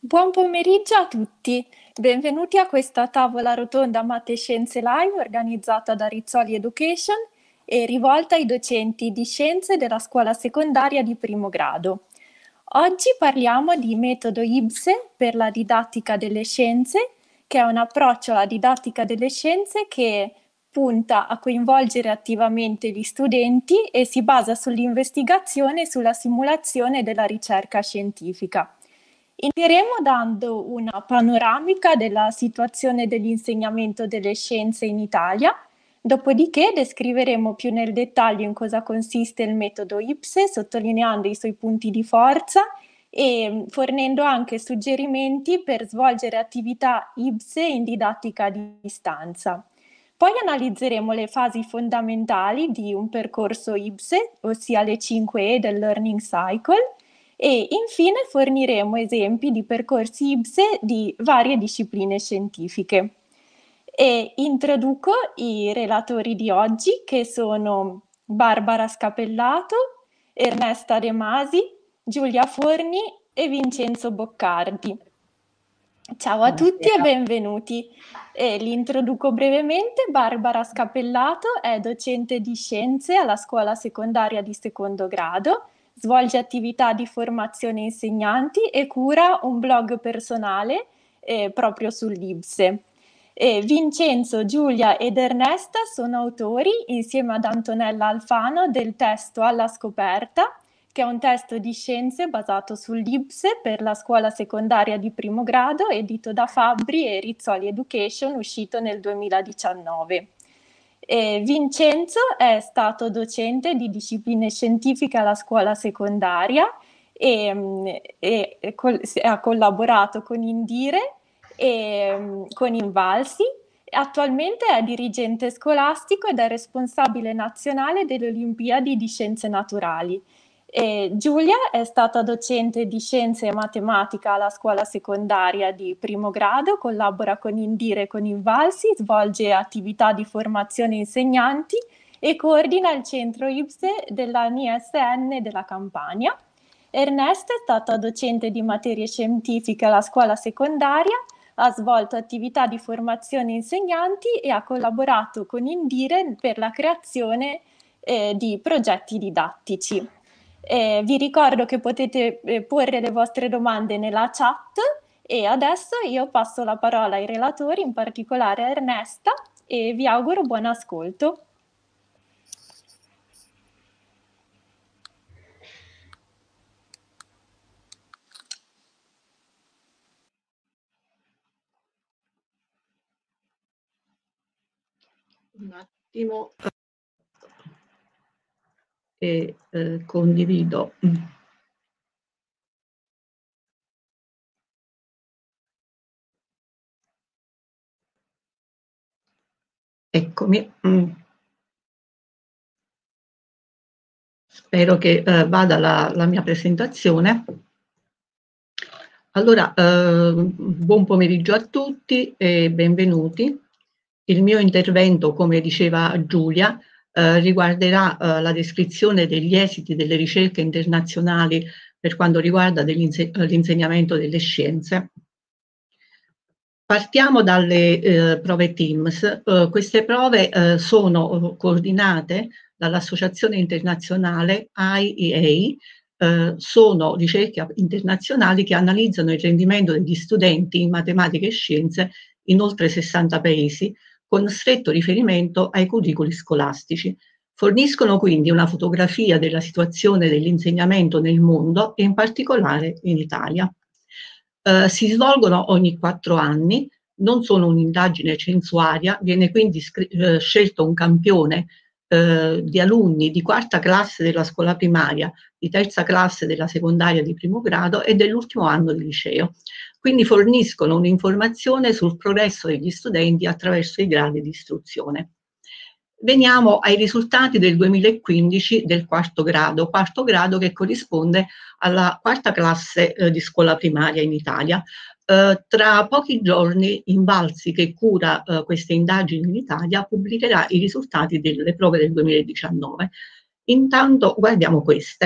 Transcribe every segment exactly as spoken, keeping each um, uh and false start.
Buon pomeriggio a tutti, benvenuti a questa tavola rotonda Matte e Scienze Live organizzata da Rizzoli Education e rivolta ai docenti di scienze della scuola secondaria di primo grado. Oggi parliamo di metodo I B S E per la didattica delle scienze, che è un approccio alla didattica delle scienze che punta a coinvolgere attivamente gli studenti e si basa sull'investigazione e sulla simulazione della ricerca scientifica. Inizieremo dando una panoramica della situazione dell'insegnamento delle scienze in Italia, dopodiché descriveremo più nel dettaglio in cosa consiste il metodo I B S E, sottolineando i suoi punti di forza e fornendo anche suggerimenti per svolgere attività I B S E in didattica a distanza. Poi analizzeremo le fasi fondamentali di un percorso I B S E, ossia le cinque E del Learning Cycle, e infine forniremo esempi di percorsi I B S E di varie discipline scientifiche. E introduco i relatori di oggi, che sono Barbara Scapellato, Ernesta De Masi, Giulia Forni e Vincenzo Boccardi. Ciao a tutti e benvenuti. Eh, li introduco brevemente. Barbara Scapellato è docente di scienze alla scuola secondaria di secondo grado, svolge attività di formazione insegnanti e cura un blog personale eh, proprio sull'I B S E. E Vincenzo, Giulia ed Ernesta sono autori, insieme ad Antonella Alfano, del testo Alla scoperta, che è un testo di scienze basato sull'I B S E per la scuola secondaria di primo grado, edito da Fabbri e Rizzoli Education, uscito nel duemiladiciannove. E Vincenzo è stato docente di discipline scientifiche alla scuola secondaria e, e, e col, ha collaborato con Indire e con Invalsi. Attualmente è dirigente scolastico ed è responsabile nazionale delle Olimpiadi di Scienze Naturali. E Giulia è stata docente di scienze e matematica alla scuola secondaria di primo grado, collabora con Indire e con Invalsi, svolge attività di formazione insegnanti e coordina il centro I B S E della N I S N della Campania. Ernesta è stata docente di materie scientifiche alla scuola secondaria, ha svolto attività di formazione insegnanti e ha collaborato con Indire per la creazione eh, di progetti didattici. Eh, vi ricordo che potete eh, porre le vostre domande nella chat e adesso io passo la parola ai relatori, in particolare a Ernesta, e vi auguro buon ascolto. Un attimo e eh, condivido. Eccomi. Spero che eh, vada la, la mia presentazione. Allora, eh, buon pomeriggio a tutti e benvenuti. Il mio intervento, come diceva Giulia, eh, riguarderà eh, la descrizione degli esiti delle ricerche internazionali per quanto riguarda l'insegnamento delle scienze. Partiamo dalle eh, prove TIMSS. Eh, queste prove eh, sono coordinate dall'Associazione Internazionale I E A, eh, sono ricerche internazionali che analizzano il rendimento degli studenti in matematica e scienze in oltre sessanta paesi, con stretto riferimento ai curricoli scolastici. Forniscono quindi una fotografia della situazione dell'insegnamento nel mondo e in particolare in Italia. Uh, si svolgono ogni quattro anni, non sono un'indagine censuaria, viene quindi uh, scelto un campione uh, di alunni di quarta classe della scuola primaria, di terza classe della secondaria di primo grado e dell'ultimo anno di liceo. Quindi forniscono un'informazione sul progresso degli studenti attraverso i gradi di istruzione. Veniamo ai risultati del duemilaquindici del quarto grado, quarto grado che corrisponde alla quarta classe eh, di scuola primaria in Italia. Eh, tra pochi giorni Invalsi, che cura eh, queste indagini in Italia, pubblicherà i risultati delle prove del duemiladiciannove. Intanto guardiamo queste.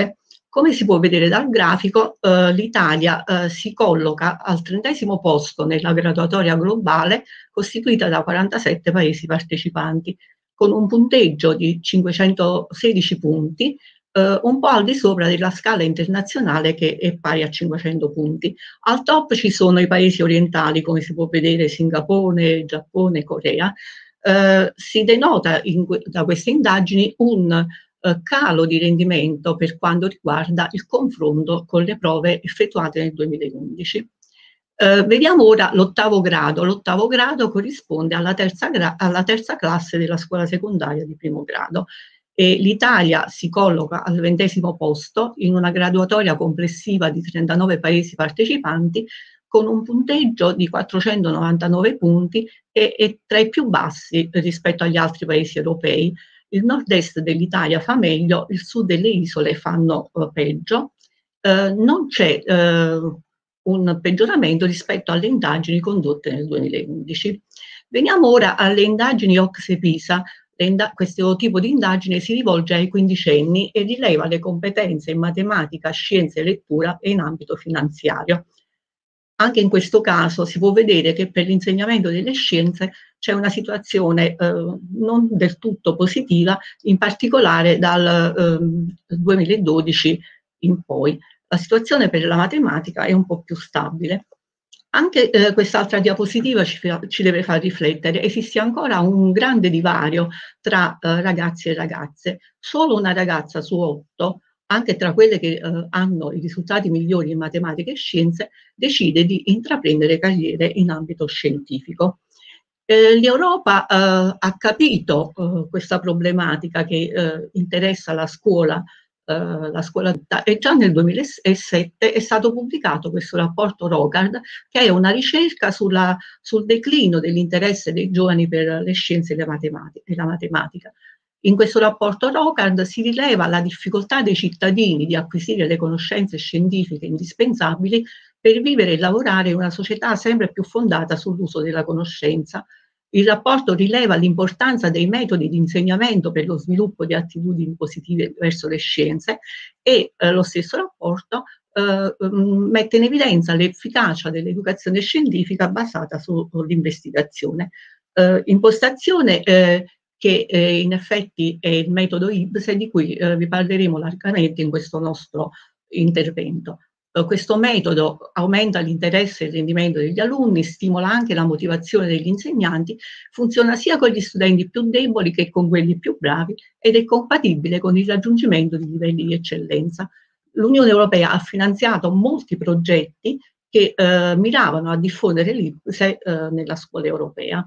Come si può vedere dal grafico, eh, l'Italia eh, si colloca al trentesimo posto nella graduatoria globale costituita da quarantasette paesi partecipanti, con un punteggio di cinquecentosedici punti, eh, un po' al di sopra della scala internazionale che è pari a cinquecento punti. Al top ci sono i paesi orientali, come si può vedere Singapore, Giappone, Corea. Eh, si denota in, da queste indagini un eh, calo di rendimento per quanto riguarda il confronto con le prove effettuate nel duemilaundici. Eh, vediamo ora l'ottavo grado. L'ottavo grado corrisponde alla terza, alla terza classe della scuola secondaria di primo grado e l'Italia si colloca al ventesimo posto in una graduatoria complessiva di trentanove paesi partecipanti con un punteggio di quattrocentonovantanove punti e, e tra i più bassi rispetto agli altri paesi europei. Il nord-est dell'Italia fa meglio, il sud delle isole fanno uh, peggio. Uh, non c'è uh, un peggioramento rispetto alle indagini condotte nel duemilaundici. Veniamo ora alle indagini O C S E PISA. Questo tipo di indagine si rivolge ai quindicenni e rileva le competenze in matematica, scienze e lettura e in ambito finanziario. Anche in questo caso si può vedere che per l'insegnamento delle scienze c'è una situazione eh, non del tutto positiva, in particolare dal eh, duemiladodici in poi. La situazione per la matematica è un po' più stabile. Anche eh, quest'altra diapositiva ci, ci deve far riflettere. Esiste ancora un grande divario tra eh, ragazzi e ragazze. Solo una ragazza su otto, anche tra quelle che eh, hanno i risultati migliori in matematica e scienze, decide di intraprendere carriere in ambito scientifico. Eh, L'Europa eh, ha capito eh, questa problematica che eh, interessa la scuola, eh, la scuola e già nel duemilasette è stato pubblicato questo rapporto ROCARD, che è una ricerca sulla, sul declino dell'interesse dei giovani per le scienze e, le matematica, e la matematica. In questo rapporto ROCARD si rileva la difficoltà dei cittadini di acquisire le conoscenze scientifiche indispensabili per vivere e lavorare in una società sempre più fondata sull'uso della conoscenza. Il rapporto rileva l'importanza dei metodi di insegnamento per lo sviluppo di attitudini positive verso le scienze e eh, lo stesso rapporto eh, mette in evidenza l'efficacia dell'educazione scientifica basata sull'investigazione. Eh, impostazione eh, che eh, in effetti è il metodo I B S E, di cui eh, vi parleremo largamente in questo nostro intervento. Uh, questo metodo aumenta l'interesse e il rendimento degli alunni, stimola anche la motivazione degli insegnanti, funziona sia con gli studenti più deboli che con quelli più bravi ed è compatibile con il raggiungimento di livelli di eccellenza. L'Unione Europea ha finanziato molti progetti che eh, miravano a diffondere l'I B S E eh, nella scuola europea.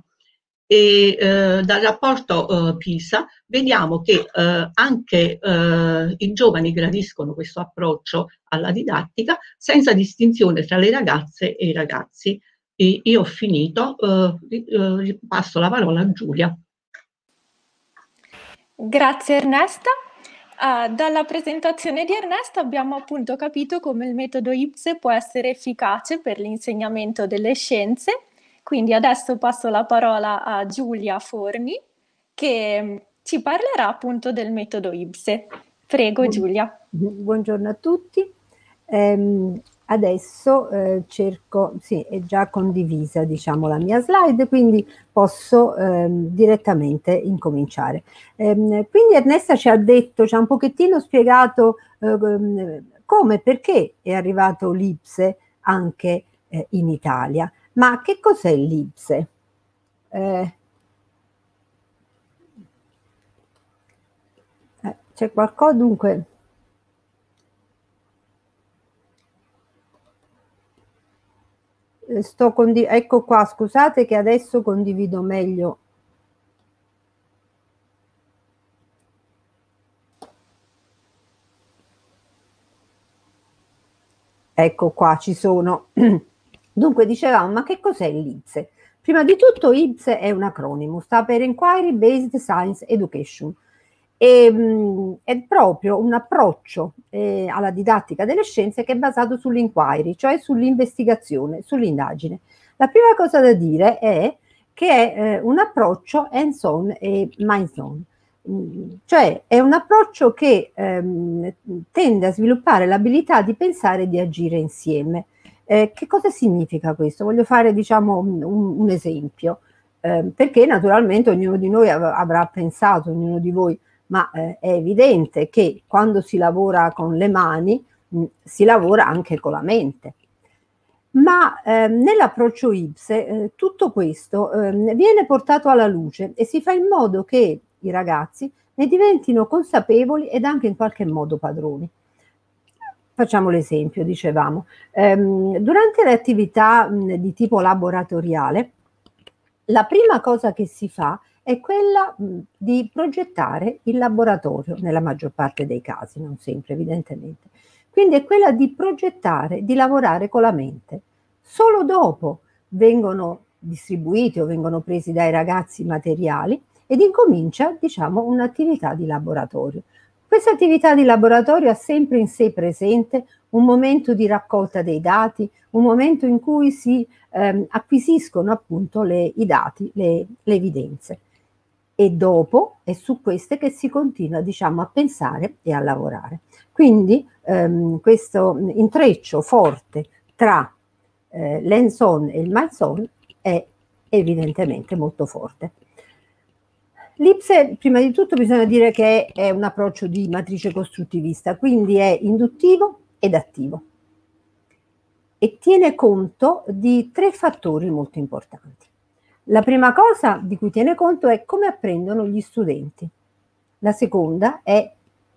E eh, dal rapporto eh, PISA vediamo che eh, anche eh, i giovani gradiscono questo approccio alla didattica senza distinzione tra le ragazze e i ragazzi. E io ho finito, eh, passo la parola a Giulia. Grazie Ernesta. Uh, dalla presentazione di Ernesta abbiamo appunto capito come il metodo I B S E può essere efficace per l'insegnamento delle scienze. Quindi adesso passo la parola a Giulia Forni che ci parlerà appunto del metodo I B S E. Prego Buon, Giulia. Buongiorno a tutti. Ehm, adesso eh, cerco, sì, è già condivisa diciamo la mia slide, quindi posso ehm, direttamente incominciare. Ehm, quindi Ernesta ci ha detto, ci ha un pochettino spiegato eh, come, perché è arrivato l'I B S E anche eh, in Italia. Ma che cos'è l'I B S E? Eh, eh, c'è qualcosa, dunque, eh, sto condiv- ecco qua, scusate che adesso condivido meglio. Ecco qua, ci sono. Dunque dicevamo, ma che cos'è l'I B S E? Prima di tutto I B S E è un acronimo, sta per Inquiry Based Science Education. E, mh, è proprio un approccio eh, alla didattica delle scienze che è basato sull'inquiry, cioè sull'investigazione, sull'indagine. La prima cosa da dire è che è eh, un approccio hands-on e minds-on. Cioè è un approccio che ehm, tende a sviluppare l'abilità di pensare e di agire insieme. Eh, che cosa significa questo? Voglio fare, diciamo, un, un esempio, eh, perché naturalmente ognuno di noi av avrà pensato, ognuno di voi, ma eh, è evidente che quando si lavora con le mani mh, si lavora anche con la mente. Ma eh, nell'approccio I P S E eh, tutto questo eh, viene portato alla luce e si fa in modo che i ragazzi ne diventino consapevoli ed anche in qualche modo padroni. Facciamo l'esempio, dicevamo, ehm, durante le attività mh, di tipo laboratoriale, la prima cosa che si fa è quella mh, di progettare il laboratorio, nella maggior parte dei casi, non sempre evidentemente. Quindi è quella di progettare, di lavorare con la mente. Solo dopo vengono distribuiti o vengono presi dai ragazzi i materiali ed incomincia, diciamo, un'attività di laboratorio. Questa attività di laboratorio ha sempre in sé presente un momento di raccolta dei dati, un momento in cui si ehm, acquisiscono appunto le, i dati, le, le evidenze. E dopo è su queste che si continua, diciamo, a pensare e a lavorare. Quindi ehm, questo intreccio forte tra eh, l'hands-on e il minds-on è evidentemente molto forte. L'I P S E, prima di tutto, bisogna dire che è un approccio di matrice costruttivista, quindi è induttivo ed attivo e tiene conto di tre fattori molto importanti. La prima cosa di cui tiene conto è come apprendono gli studenti. La seconda è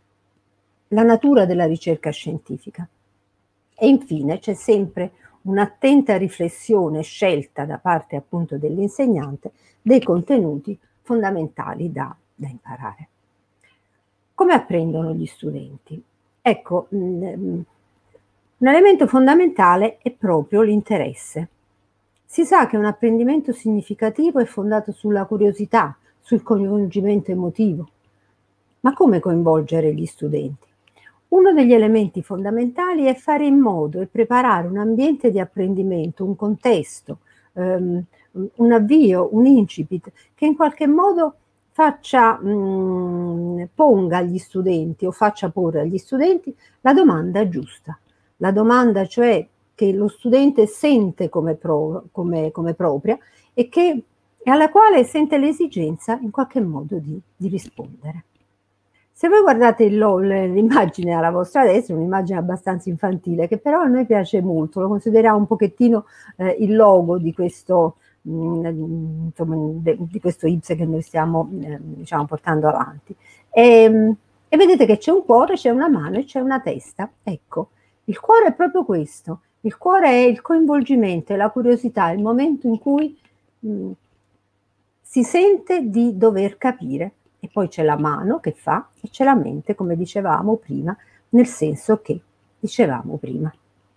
la natura della ricerca scientifica. E infine c'è sempre un'attenta riflessione scelta da parte appunto dell'insegnante dei contenuti fondamentali da, da imparare. Come apprendono gli studenti? Ecco, mh, un elemento fondamentale è proprio l'interesse. Si sa che un apprendimento significativo è fondato sulla curiosità, sul coinvolgimento emotivo. Ma come coinvolgere gli studenti? Uno degli elementi fondamentali è fare in modo e preparare un ambiente di apprendimento, un contesto, um, un avvio, un incipit, che in qualche modo faccia, mh, ponga agli studenti o faccia porre agli studenti la domanda giusta. La domanda cioè che lo studente sente come, pro, come, come propria e che, alla quale sente l'esigenza in qualche modo di, di rispondere. Se voi guardate l'immagine alla vostra destra, è un'immagine abbastanza infantile, che però a noi piace molto, lo consideriamo un pochettino eh, il logo di questo, mh, insomma, de, di questo I P S E che noi stiamo eh, diciamo, portando avanti. E, e vedete che c'è un cuore, c'è una mano e c'è una testa. Ecco, il cuore è proprio questo. Il cuore è il coinvolgimento, è la curiosità, è il momento in cui mh, si sente di dover capire. E poi c'è la mano che fa e c'è la mente, come dicevamo prima, nel senso che dicevamo prima.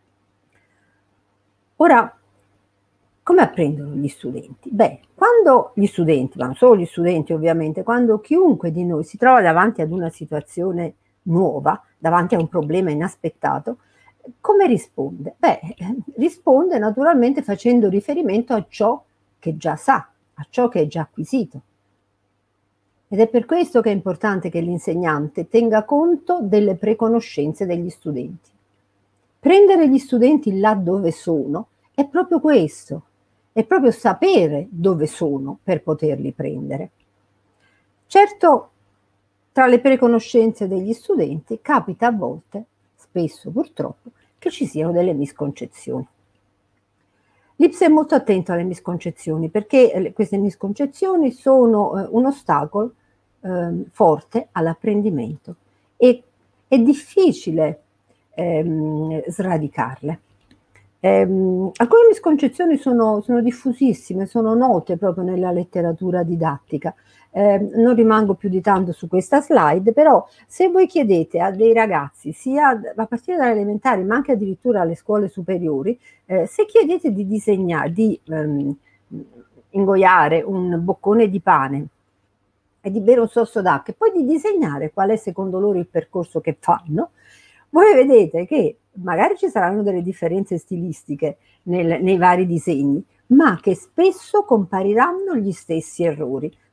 Ora, come apprendono gli studenti? Beh, quando gli studenti, ma non solo gli studenti ovviamente, quando chiunque di noi si trova davanti ad una situazione nuova, davanti a un problema inaspettato, come risponde? Beh, risponde naturalmente facendo riferimento a ciò che già sa, a ciò che è già acquisito. Ed è per questo che è importante che l'insegnante tenga conto delle preconoscenze degli studenti. Prendere gli studenti là dove sono è proprio questo, è proprio sapere dove sono per poterli prendere. Certo, tra le preconoscenze degli studenti capita a volte, spesso purtroppo, che ci siano delle misconcezioni. L'I P S E è molto attento alle misconcezioni perché queste misconcezioni sono eh, un ostacolo eh, forte all'apprendimento e è difficile ehm, sradicarle. Ehm, alcune misconcezioni sono, sono diffusissime, sono note proprio nella letteratura didattica. Eh, non rimango più di tanto su questa slide, però se voi chiedete a dei ragazzi, sia a partire dalle elementari ma anche addirittura alle scuole superiori, eh, se chiedete di disegnare, di ehm, ingoiare un boccone di pane e di bere un sorso d'acqua e poi di disegnare qual è secondo loro il percorso che fanno, voi vedete che magari ci saranno delle differenze stilistiche nel, nei vari disegni, ma che spesso compariranno gli stessi errori.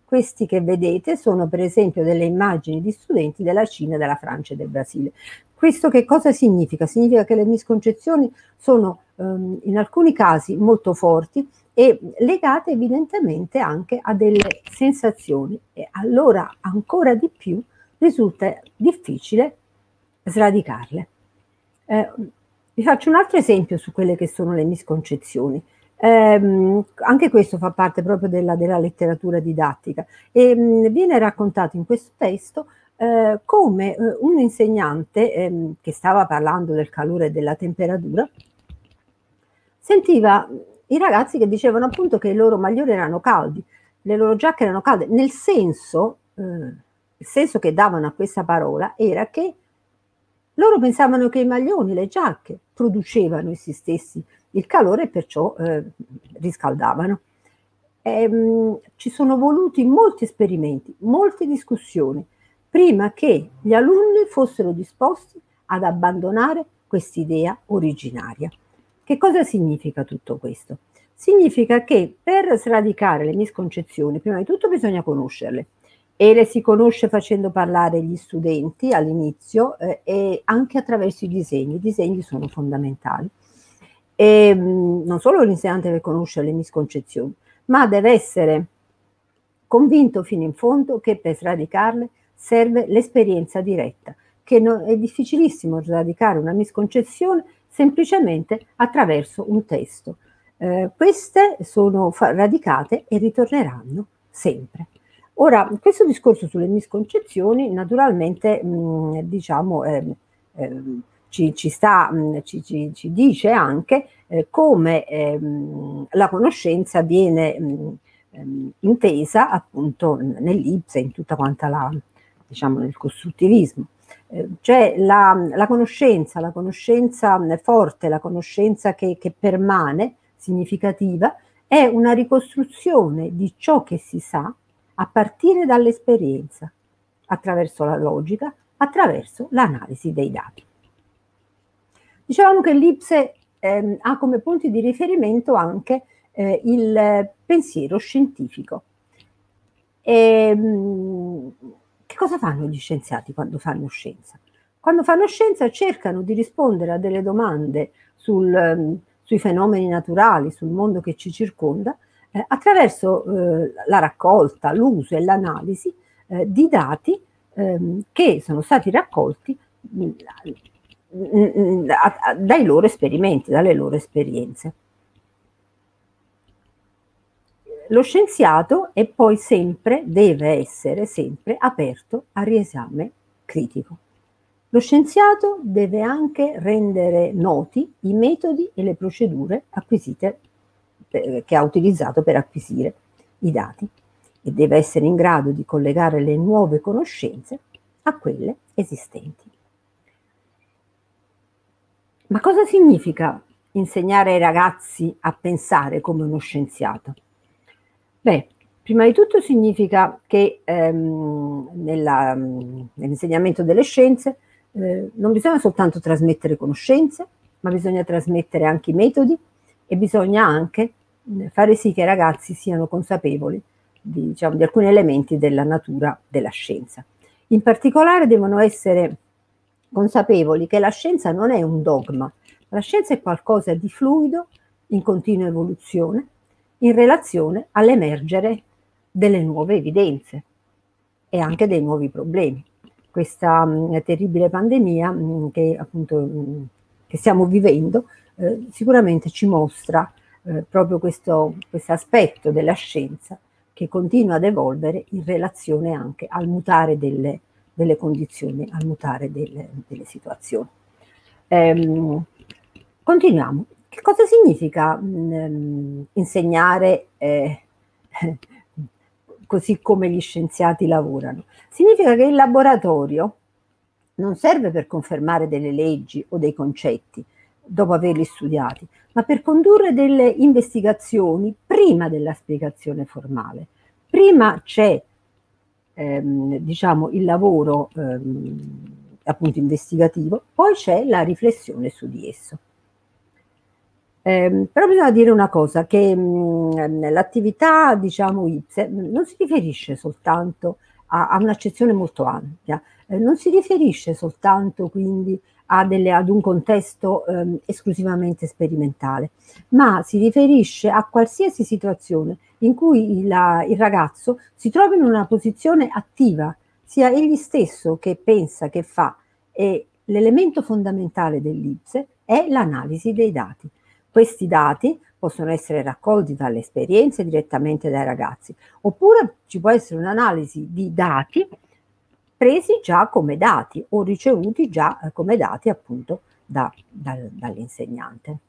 Questi che vedete sono per esempio delle immagini di studenti della Cina, della Francia e del Brasile. Questo che cosa significa? Significa che le misconcezioni sono ehm, in alcuni casi molto forti e legate evidentemente anche a delle sensazioni, e allora ancora di più risulta difficile sradicarle. Eh, vi faccio un altro esempio su quelle che sono le misconcezioni. Eh, anche questo fa parte proprio della, della letteratura didattica e mh, viene raccontato in questo testo eh, come eh, un insegnante eh, che stava parlando del calore e della temperatura sentiva i ragazzi che dicevano appunto che i loro maglioni erano caldi, le loro giacche erano calde, nel senso, eh, il senso che davano a questa parola era che loro pensavano che i maglioni, le giacche, producevano essi stessi il calore e perciò eh, riscaldavano. E, mh, ci sono voluti molti esperimenti, molte discussioni, prima che gli alunni fossero disposti ad abbandonare quest'idea originaria. Che cosa significa tutto questo? Significa che per sradicare le misconcezioni, prima di tutto bisogna conoscerle. E le si conosce facendo parlare gli studenti all'inizio eh, e anche attraverso i disegni. I disegni sono fondamentali. E, mh, non solo l'insegnante deve conoscere le misconcezioni, ma deve essere convinto fino in fondo che per sradicarle serve l'esperienza diretta, che non, è difficilissimo sradicare una misconcezione semplicemente attraverso un testo. Eh, queste sono radicate e ritorneranno sempre. Ora, questo discorso sulle misconcezioni naturalmente mh, diciamo, eh, eh, ci, ci, sta, mh, ci, ci, ci dice anche eh, come eh, la conoscenza viene mh, intesa appunto nell'I P S E, in tutta quanta la, diciamo, nel costruttivismo. Eh, cioè la, la conoscenza, la conoscenza forte, la conoscenza che, che permane, significativa, è una ricostruzione di ciò che si sa a partire dall'esperienza, attraverso la logica, attraverso l'analisi dei dati. Dicevamo che l'I P S E eh, ha come punti di riferimento anche eh, il pensiero scientifico. E, mh, che cosa fanno gli scienziati quando fanno scienza? Quando fanno scienza cercano di rispondere a delle domande sul, um, sui fenomeni naturali, sul mondo che ci circonda, Eh, attraverso eh, la raccolta, l'uso e l'analisi eh, di dati ehm, che sono stati raccolti mh, mh, dai loro esperimenti, dalle loro esperienze. Lo scienziato è poi sempre, deve essere sempre aperto al riesame critico. Lo scienziato deve anche rendere noti i metodi e le procedure acquisite che ha utilizzato per acquisire i dati e deve essere in grado di collegare le nuove conoscenze a quelle esistenti. Ma cosa significa insegnare ai ragazzi a pensare come uno scienziato? Beh, prima di tutto significa che ehm, nella, nell'insegnamento delle scienze eh, non bisogna soltanto trasmettere conoscenze, ma bisogna trasmettere anche i metodi e bisogna anche fare sì che i ragazzi siano consapevoli di, diciamo, di alcuni elementi della natura della scienza. In particolare devono essere consapevoli che la scienza non è un dogma, la scienza è qualcosa di fluido, in continua evoluzione, in relazione all'emergere delle nuove evidenze e anche dei nuovi problemi. Questa mh, terribile pandemia mh, che appunto mh, che stiamo vivendo eh, sicuramente ci mostra eh, proprio questo aspetto della scienza che continua ad evolvere in relazione anche al mutare delle, delle condizioni, al mutare delle, delle situazioni. Ehm, continuiamo. Che cosa significa mh, insegnare eh, così come gli scienziati lavorano? Significa che il laboratorio non serve per confermare delle leggi o dei concetti dopo averli studiati, ma per condurre delle investigazioni prima della spiegazione formale. Prima c'è ehm, diciamo, il lavoro ehm, appunto investigativo, poi c'è la riflessione su di esso. Eh, però bisogna dire una cosa, che l'attività, diciamo, I P S E non si riferisce soltanto a, a un'accezione molto ampia, eh, non si riferisce soltanto quindi a delle, ad un contesto eh, esclusivamente sperimentale, ma si riferisce a qualsiasi situazione in cui il, il ragazzo si trovi in una posizione attiva, sia egli stesso che pensa, che fa, e l'elemento fondamentale dell'I P S E è l'analisi dei dati. Questi dati possono essere raccolti dalle esperienze direttamente dai ragazzi, oppure ci può essere un'analisi di dati presi già come dati o ricevuti già come dati appunto da, dal, dall'insegnante.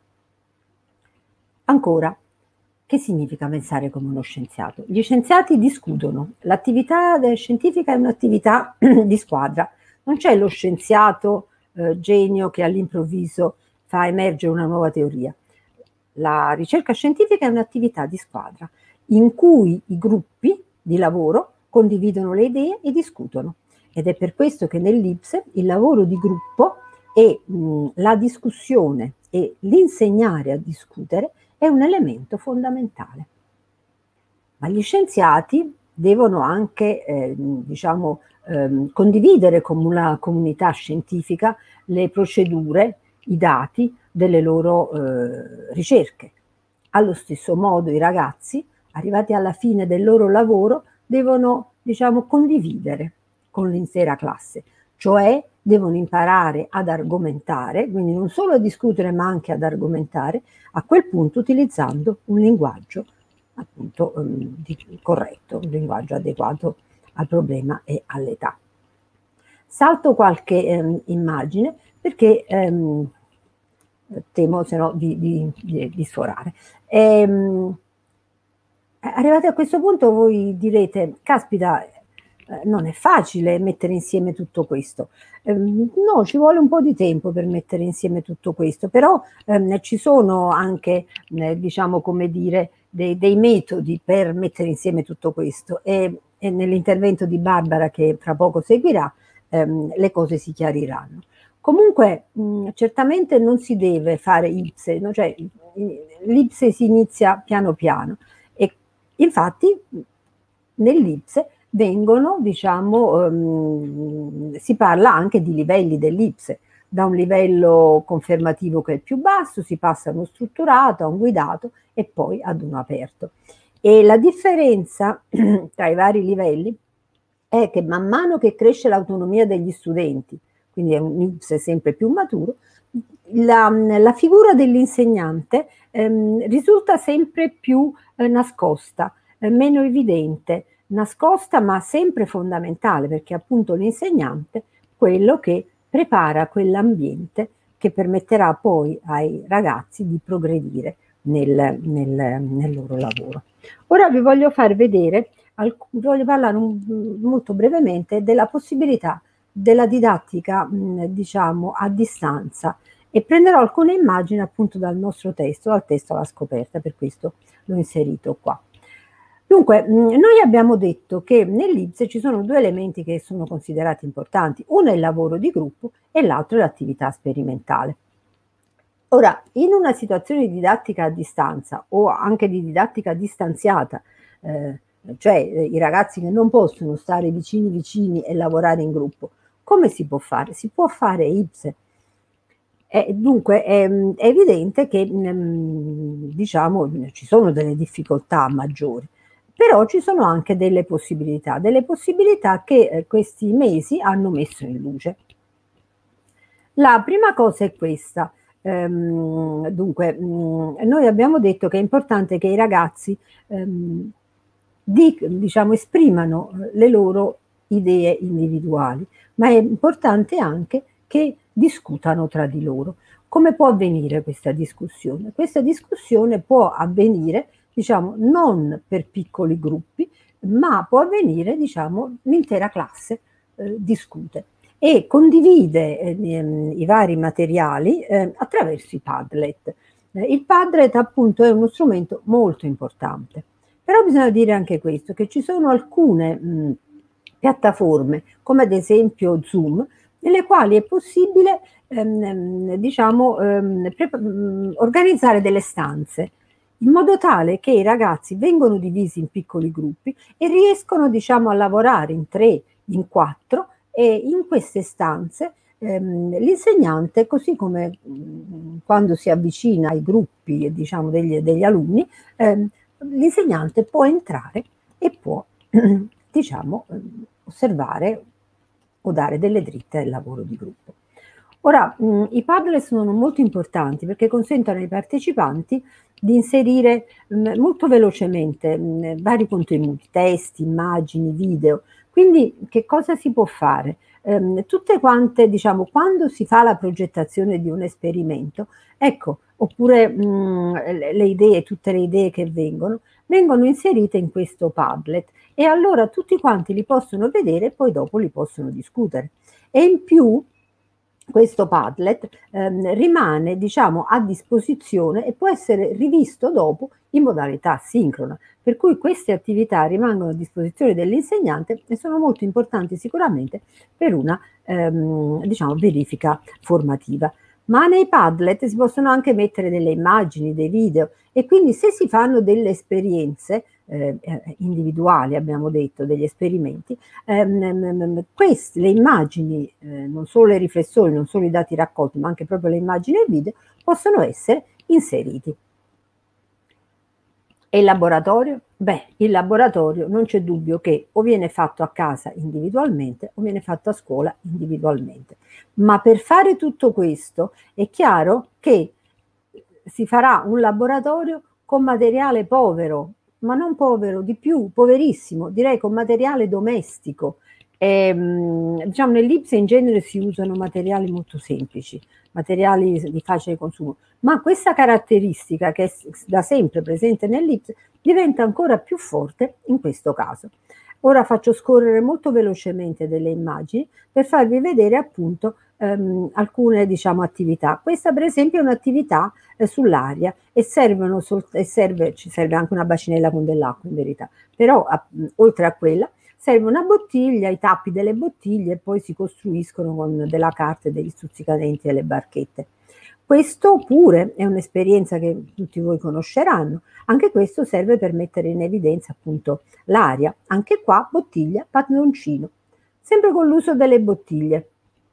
Ancora, che significa pensare come uno scienziato? Gli scienziati discutono, l'attività scientifica è un'attività di squadra, non c'è lo scienziato eh, genio che all'improvviso fa emergere una nuova teoria. La ricerca scientifica è un'attività di squadra in cui i gruppi di lavoro condividono le idee e discutono. Ed è per questo che nell'I P S E il lavoro di gruppo e mh, la discussione e l'insegnare a discutere è un elemento fondamentale. Ma gli scienziati devono anche, eh, diciamo, eh, condividere con una comunità scientifica le procedure, i dati delle loro eh, ricerche. Allo stesso modo i ragazzi, arrivati alla fine del loro lavoro, devono, diciamo, condividere con l'intera classe, cioè devono imparare ad argomentare, quindi non solo a discutere ma anche ad argomentare, a quel punto utilizzando un linguaggio appunto um, di, corretto, un linguaggio adeguato al problema e all'età. Salto qualche ehm, immagine perché ehm, temo se no di, di, di, di sforare. Ehm, arrivati a questo punto voi direte, caspita, eh, non è facile mettere insieme tutto questo. Eh, no, ci vuole un po' di tempo per mettere insieme tutto questo, però ehm, ci sono anche, eh, diciamo, come dire, dei, dei metodi per mettere insieme tutto questo e, e nell'intervento di Barbara che fra poco seguirà ehm, le cose si chiariranno. Comunque mh, certamente non si deve fare I P S E, no? Cioè l'I P S E si inizia piano piano e infatti nell'I P S E vengono, diciamo, um, si parla anche di livelli dell'I P S E, da un livello confermativo che è il più basso, si passa a uno strutturato, a un guidato e poi ad uno aperto. E la differenza tra i vari livelli è che man mano che cresce l'autonomia degli studenti, quindi è un I P S E sempre più maturo, la, la figura dell'insegnante ehm, risulta sempre più eh, nascosta, eh, meno evidente, nascosta ma sempre fondamentale, perché appunto l'insegnante è quello che prepara quell'ambiente che permetterà poi ai ragazzi di progredire nel, nel, nel loro lavoro. Ora vi voglio far vedere, voglio parlare un, molto brevemente della possibilità della didattica, mh, diciamo, a distanza e prenderò alcune immagini appunto dal nostro testo, dal testo alla scoperta, per questo l'ho inserito qua. Dunque, mh, noi abbiamo detto che nell'I P S E ci sono due elementi che sono considerati importanti, uno è il lavoro di gruppo e l'altro è l'attività sperimentale. Ora, in una situazione di didattica a distanza o anche di didattica distanziata, eh, cioè eh, i ragazzi che non possono stare vicini vicini e lavorare in gruppo, come si può fare? Si può fare I P S E. E dunque è, è evidente che mh, diciamo ci sono delle difficoltà maggiori, però ci sono anche delle possibilità, delle possibilità che eh, questi mesi hanno messo in luce. La prima cosa è questa. Ehm, dunque, mh, noi abbiamo detto che è importante che i ragazzi ehm, di, diciamo, esprimano le loro idee individuali, ma è importante anche che discutano tra di loro. Come può avvenire questa discussione? Questa discussione può avvenire, diciamo, non per piccoli gruppi, ma può avvenire, diciamo, l'intera classe eh, discute e condivide eh, i vari materiali eh, attraverso i Padlet. Eh, il Padlet appunto è uno strumento molto importante, però bisogna dire anche questo, che ci sono alcune mh, piattaforme, come ad esempio Zoom, nelle quali è possibile ehm, diciamo, ehm, organizzare delle stanze, in modo tale che i ragazzi vengono divisi in piccoli gruppi e riescono, diciamo, a lavorare in tre, in quattro, e in queste stanze ehm, l'insegnante, così come mh, quando si avvicina ai gruppi, diciamo, degli, degli alunni, ehm, l'insegnante può entrare e può, diciamo, osservare o dare delle dritte al lavoro di gruppo. Ora, mh, i Padlet sono molto importanti perché consentono ai partecipanti di inserire mh, molto velocemente mh, vari contenuti, testi, immagini, video. Quindi che cosa si può fare? Ehm, tutte quante, diciamo, quando si fa la progettazione di un esperimento, ecco, oppure mh, le, le idee, tutte le idee che vengono, vengono inserite in questo Padlet e allora tutti quanti li possono vedere e poi dopo li possono discutere. E in più questo Padlet ehm, rimane, diciamo, a disposizione e può essere rivisto dopo in modalità sincrona, per cui queste attività rimangono a disposizione dell'insegnante e sono molto importanti sicuramente per una ehm, diciamo, verifica formativa. Ma nei Padlet si possono anche mettere delle immagini, dei video, e quindi se si fanno delle esperienze eh, individuali, abbiamo detto, degli esperimenti, ehm, queste, le immagini, eh, non solo le riflessioni, non solo i dati raccolti, ma anche proprio le immagini e il video, possono essere inseriti. E il laboratorio? Beh, il laboratorio non c'è dubbio che o viene fatto a casa individualmente o viene fatto a scuola individualmente. Ma per fare tutto questo è chiaro che si farà un laboratorio con materiale povero, ma non povero, di più, poverissimo, direi con materiale domestico. E, diciamo, nell'I P S E in genere si usano materiali molto semplici, materiali di facile consumo, ma questa caratteristica che è da sempre presente nell'I P S E diventa ancora più forte in questo caso. Ora faccio scorrere molto velocemente delle immagini per farvi vedere appunto ehm, alcune, diciamo, attività. Questa per esempio è un'attività eh, sull'aria e, servono e serve, ci serve anche una bacinella con dell'acqua in verità, però a, oltre a quella serve una bottiglia, i tappi delle bottiglie, e poi si costruiscono con della carta e degli stuzzicadenti e delle barchette. Questo pure è un'esperienza che tutti voi conosceranno, anche questo serve per mettere in evidenza appunto l'aria, anche qua bottiglia, padroncino, sempre con l'uso delle bottiglie.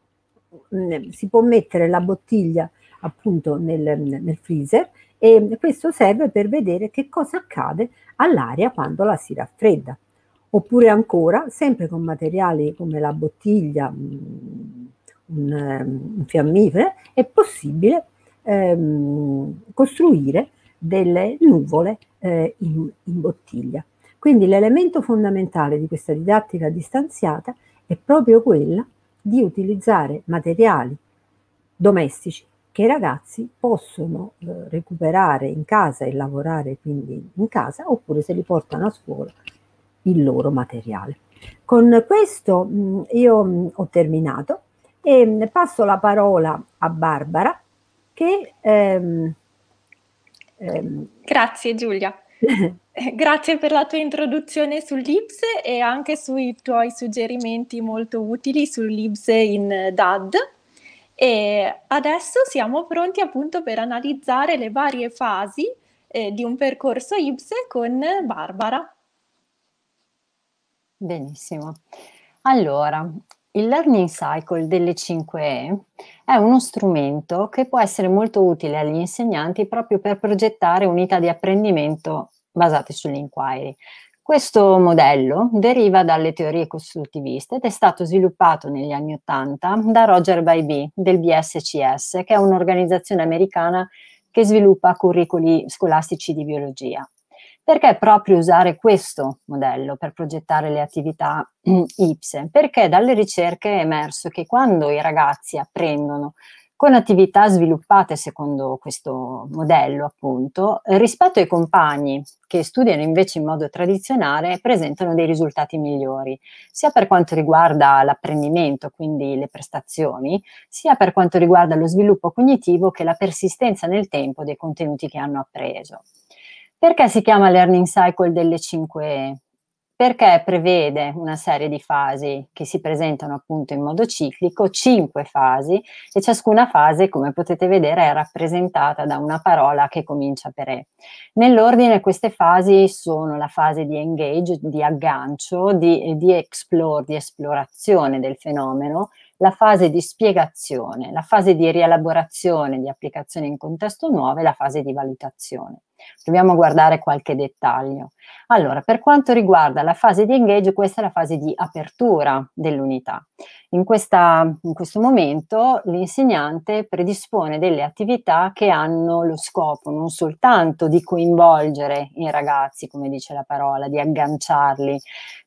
Si può mettere la bottiglia appunto nel, nel freezer e questo serve per vedere che cosa accade all'aria quando la si raffredda. Oppure ancora, sempre con materiali come la bottiglia, un, un fiammifero, è possibile ehm, costruire delle nuvole eh, in, in bottiglia. Quindi l'elemento fondamentale di questa didattica distanziata è proprio quella di utilizzare materiali domestici che i ragazzi possono eh, recuperare in casa e lavorare quindi in casa, oppure se li portano a scuola il loro materiale. Con questo mh, io mh, ho terminato e mh, passo la parola a Barbara che... Ehm, ehm, Grazie Giulia. Grazie per la tua introduzione sull'I P S E e anche sui tuoi suggerimenti molto utili sull'I P S E in D A D. E adesso siamo pronti appunto per analizzare le varie fasi eh, di un percorso I P S E con Barbara. Benissimo. Allora, il Learning Cycle delle cinque E è uno strumento che può essere molto utile agli insegnanti proprio per progettare unità di apprendimento basate sull'inquiry. Questo modello deriva dalle teorie costruttiviste ed è stato sviluppato negli anni Ottanta da Roger Bybee del B S C S, che è un'organizzazione americana che sviluppa curricoli scolastici di biologia. Perché proprio usare questo modello per progettare le attività I P S E? Perché dalle ricerche è emerso che quando i ragazzi apprendono con attività sviluppate secondo questo modello, appunto, rispetto ai compagni che studiano invece in modo tradizionale, presentano dei risultati migliori, sia per quanto riguarda l'apprendimento, quindi le prestazioni, sia per quanto riguarda lo sviluppo cognitivo che la persistenza nel tempo dei contenuti che hanno appreso. Perché si chiama Learning Cycle delle cinque E? perché prevede una serie di fasi che si presentano appunto in modo ciclico, cinque fasi, e ciascuna fase, come potete vedere, è rappresentata da una parola che comincia per E. Nell'ordine queste fasi sono la fase di engage, di aggancio, di, di explore, di esplorazione del fenomeno, la fase di spiegazione, la fase di rielaborazione, di applicazione in contesto nuovo e la fase di valutazione. Proviamo a guardare qualche dettaglio. Allora, per quanto riguarda la fase di engage, questa è la fase di apertura dell'unità. In, questa, in questo momento l'insegnante predispone delle attività che hanno lo scopo non soltanto di coinvolgere i ragazzi, come dice la parola, di agganciarli,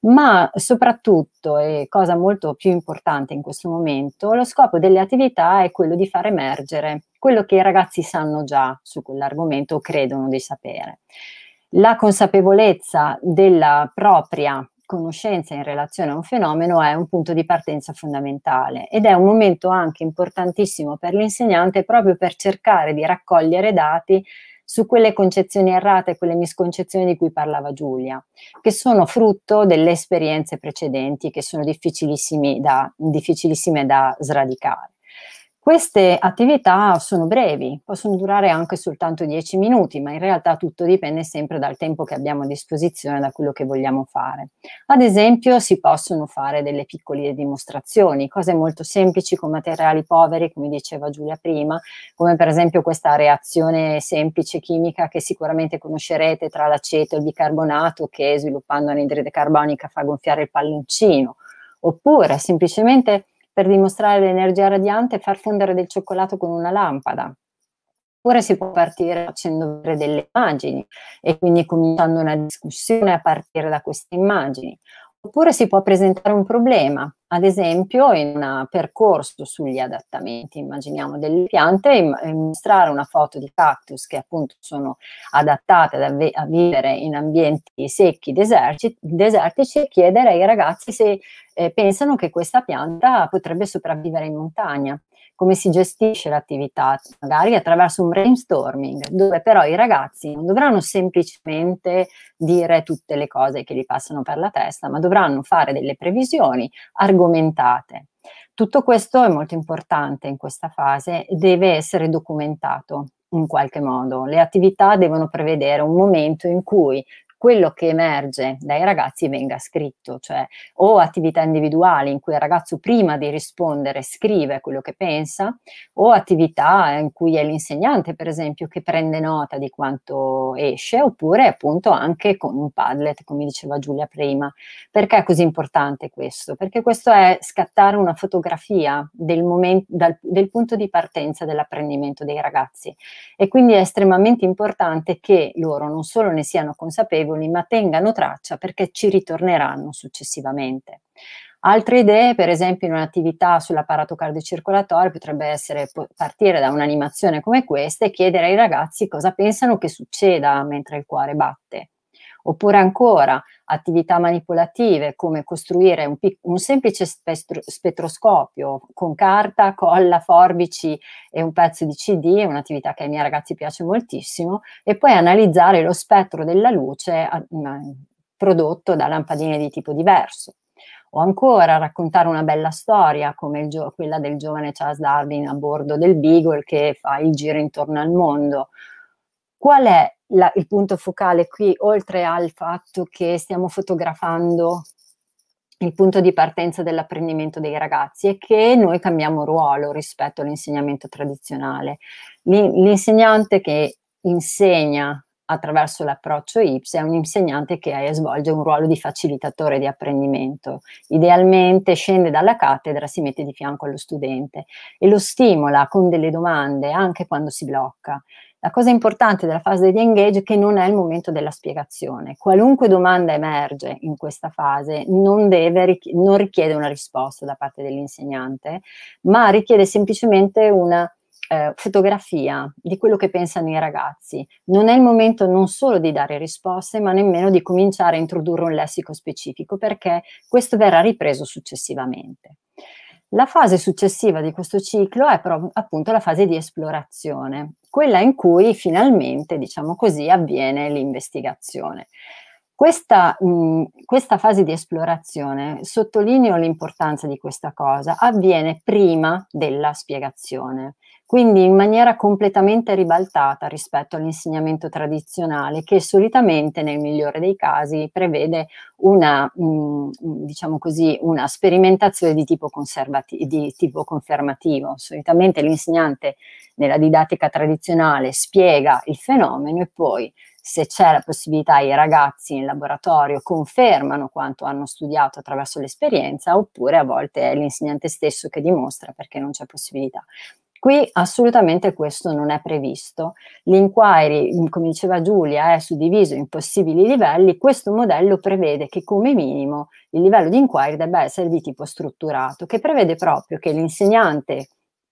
ma soprattutto, e cosa molto più importante in questo momento, lo scopo delle attività è quello di far emergere quello che i ragazzi sanno già su quell'argomento o credono di sapere. La consapevolezza della propria conoscenza in relazione a un fenomeno è un punto di partenza fondamentale ed è un momento anche importantissimo per l'insegnante proprio per cercare di raccogliere dati su quelle concezioni errate, quelle misconcezioni di cui parlava Giulia, che sono frutto delle esperienze precedenti, che sono difficilissime da, difficilissime da sradicare. Queste attività sono brevi, possono durare anche soltanto dieci minuti, ma in realtà tutto dipende sempre dal tempo che abbiamo a disposizione, da quello che vogliamo fare. Ad esempio si possono fare delle piccole dimostrazioni, cose molto semplici con materiali poveri, come diceva Giulia prima, come per esempio questa reazione semplice chimica che sicuramente conoscerete tra l'aceto e il bicarbonato che sviluppando anidride carbonica fa gonfiare il palloncino, oppure semplicemente per dimostrare l'energia radiante far fondere del cioccolato con una lampada. Oppure si può partire facendo vedere delle immagini e quindi cominciando una discussione a partire da queste immagini. Oppure si può presentare un problema, ad esempio in un percorso sugli adattamenti, immaginiamo delle piante e mostrare una foto di cactus che appunto sono adattate a vivere in ambienti secchi, deserti, desertici e chiedere ai ragazzi se eh, pensano che questa pianta potrebbe sopravvivere in montagna. Come si gestisce l'attività, magari attraverso un brainstorming, dove però i ragazzi non dovranno semplicemente dire tutte le cose che gli passano per la testa, ma dovranno fare delle previsioni argomentate. Tutto questo è molto importante in questa fase e deve essere documentato in qualche modo. Le attività devono prevedere un momento in cui quello che emerge dai ragazzi venga scritto, cioè o attività individuali in cui il ragazzo prima di rispondere scrive quello che pensa, o attività in cui è l'insegnante per esempio che prende nota di quanto esce, oppure appunto anche con un Padlet, come diceva Giulia prima. Perché è così importante questo? Perché questo è scattare una fotografia del, momento, dal, del punto di partenza dell'apprendimento dei ragazzi e quindi è estremamente importante che loro non solo ne siano consapevoli, ma tengano traccia perché ci ritorneranno successivamente. Altre idee, per esempio in un'attività sull'apparato cardiocircolatorio, potrebbe essere partire da un'animazione come questa e chiedere ai ragazzi cosa pensano che succeda mentre il cuore batte. Oppure ancora attività manipolative come costruire un, un semplice spettro, spettroscopio con carta, colla, forbici e un pezzo di C D, è un'attività che ai miei ragazzi piace moltissimo, e poi analizzare lo spettro della luce a, a, prodotto da lampadine di tipo diverso. O ancora raccontare una bella storia come il quella del giovane Charles Darwin a bordo del Beagle che fa il giro intorno al mondo. Qual è la, il punto focale qui, oltre al fatto che stiamo fotografando il punto di partenza dell'apprendimento dei ragazzi, è che noi cambiamo ruolo rispetto all'insegnamento tradizionale. L'insegnante che insegna attraverso l'approccio I P S è un insegnante che svolge un ruolo di facilitatore di apprendimento. Idealmente scende dalla cattedra, si mette di fianco allo studente e lo stimola con delle domande anche quando si blocca. La cosa importante della fase di engage è che non è il momento della spiegazione. Qualunque domanda emerge in questa fase non, deve, non richiede una risposta da parte dell'insegnante, ma richiede semplicemente una eh, fotografia di quello che pensano i ragazzi. Non è il momento non solo di dare risposte, ma nemmeno di cominciare a introdurre un lessico specifico, perché questo verrà ripreso successivamente. La fase successiva di questo ciclo è però appunto la fase di esplorazione, quella in cui finalmente, diciamo così, avviene l'investigazione. Questa, mh, questa fase di esplorazione, sottolineo l'importanza di questa cosa, avviene prima della spiegazione, quindi in maniera completamente ribaltata rispetto all'insegnamento tradizionale, che solitamente, nel migliore dei casi, prevede una, mh, diciamo così, una sperimentazione di tipo, conservati- di tipo confermativo. Solitamente l'insegnante nella didattica tradizionale spiega il fenomeno e poi, se c'è la possibilità, i ragazzi in laboratorio confermano quanto hanno studiato attraverso l'esperienza, oppure a volte è l'insegnante stesso che dimostra, perché non c'è possibilità. Qui assolutamente questo non è previsto. L'inquiry, come diceva Giulia, è suddiviso in possibili livelli. Questo modello prevede che come minimo il livello di inquiry debba essere di tipo strutturato, che prevede proprio che l'insegnante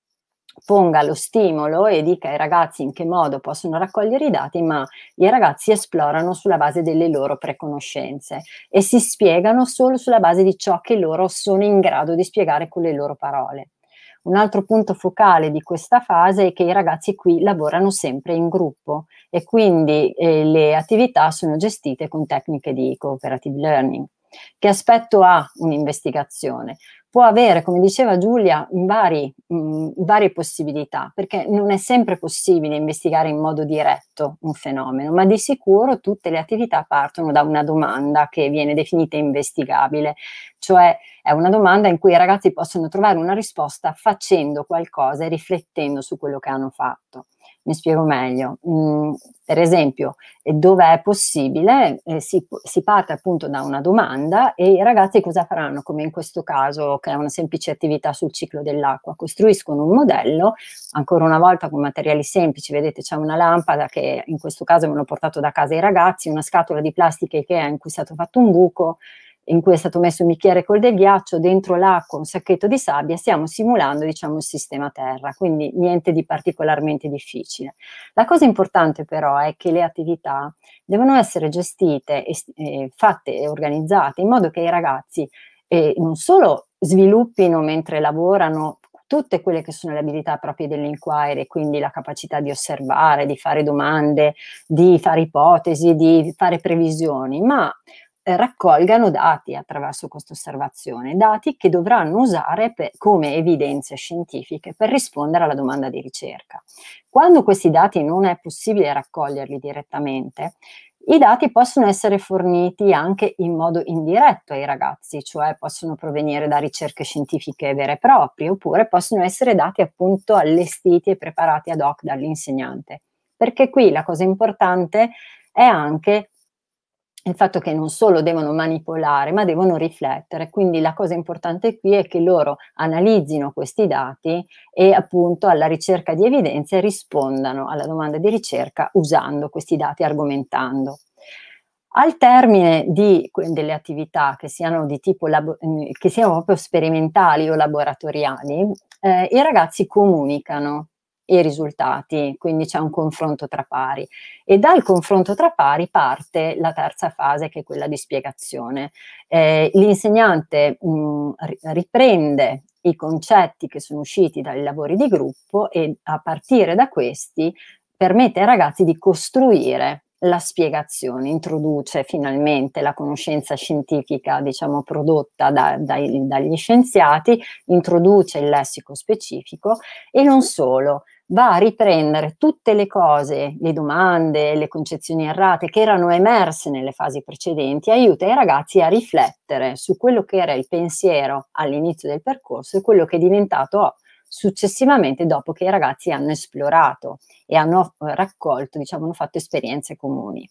ponga lo stimolo e dica ai ragazzi in che modo possono raccogliere i dati, ma i ragazzi esplorano sulla base delle loro preconoscenze e si spiegano solo sulla base di ciò che loro sono in grado di spiegare con le loro parole. Un altro punto focale di questa fase è che i ragazzi qui lavorano sempre in gruppo e quindi eh, le attività sono gestite con tecniche di cooperative learning. Che aspetto ha un'investigazione? Può avere, come diceva Giulia, vari, mh, varie possibilità, perché non è sempre possibile investigare in modo diretto un fenomeno, ma di sicuro tutte le attività partono da una domanda che viene definita investigabile, cioè è una domanda in cui i ragazzi possono trovare una risposta facendo qualcosa e riflettendo su quello che hanno fatto. Mi spiego meglio. Mm, per esempio, dove è possibile, eh, si, si parte appunto da una domanda e i ragazzi cosa faranno? Come in questo caso, che è una semplice attività sul ciclo dell'acqua, costruiscono un modello, ancora una volta con materiali semplici. Vedete, c'è una lampada che in questo caso me l'ho portato da casa ai ragazzi, una scatola di plastica Ikea in cui è stato fatto un buco, in cui è stato messo un bicchiere col del ghiaccio, dentro l'acqua un sacchetto di sabbia, stiamo simulando, diciamo, il sistema terra, quindi niente di particolarmente difficile. La cosa importante però è che le attività devono essere gestite e eh, fatte e organizzate in modo che i ragazzi eh, non solo sviluppino mentre lavorano tutte quelle che sono le abilità proprie dell'inquiry, quindi la capacità di osservare, di fare domande, di fare ipotesi, di fare previsioni, ma raccolgano dati attraverso questa osservazione, dati che dovranno usare per, come evidenze scientifiche per rispondere alla domanda di ricerca. Quando questi dati non è possibile raccoglierli direttamente, i dati possono essere forniti anche in modo indiretto ai ragazzi, cioè possono provenire da ricerche scientifiche vere e proprie, oppure possono essere dati appunto allestiti e preparati ad hoc dall'insegnante. Perché qui la cosa importante è anche il fatto che non solo devono manipolare, ma devono riflettere. Quindi la cosa importante qui è che loro analizzino questi dati e appunto alla ricerca di evidenze rispondano alla domanda di ricerca usando questi dati, argomentando. Al termine di, delle attività che siano di tipo labo, che siano proprio sperimentali o laboratoriali, eh, i ragazzi comunicano i risultati, quindi c'è un confronto tra pari e dal confronto tra pari parte la terza fase, che è quella di spiegazione. Eh, l'insegnante mh, riprende i concetti che sono usciti dai lavori di gruppo e a partire da questi permette ai ragazzi di costruire la spiegazione, introduce finalmente la conoscenza scientifica, diciamo, prodotta da, dai, dagli scienziati, introduce il lessico specifico e non solo, va a riprendere tutte le cose, le domande, le concezioni errate che erano emerse nelle fasi precedenti, aiuta i ragazzi a riflettere su quello che era il pensiero all'inizio del percorso e quello che è diventato successivamente dopo che i ragazzi hanno esplorato e hanno raccolto, diciamo, hanno fatto esperienze comuni.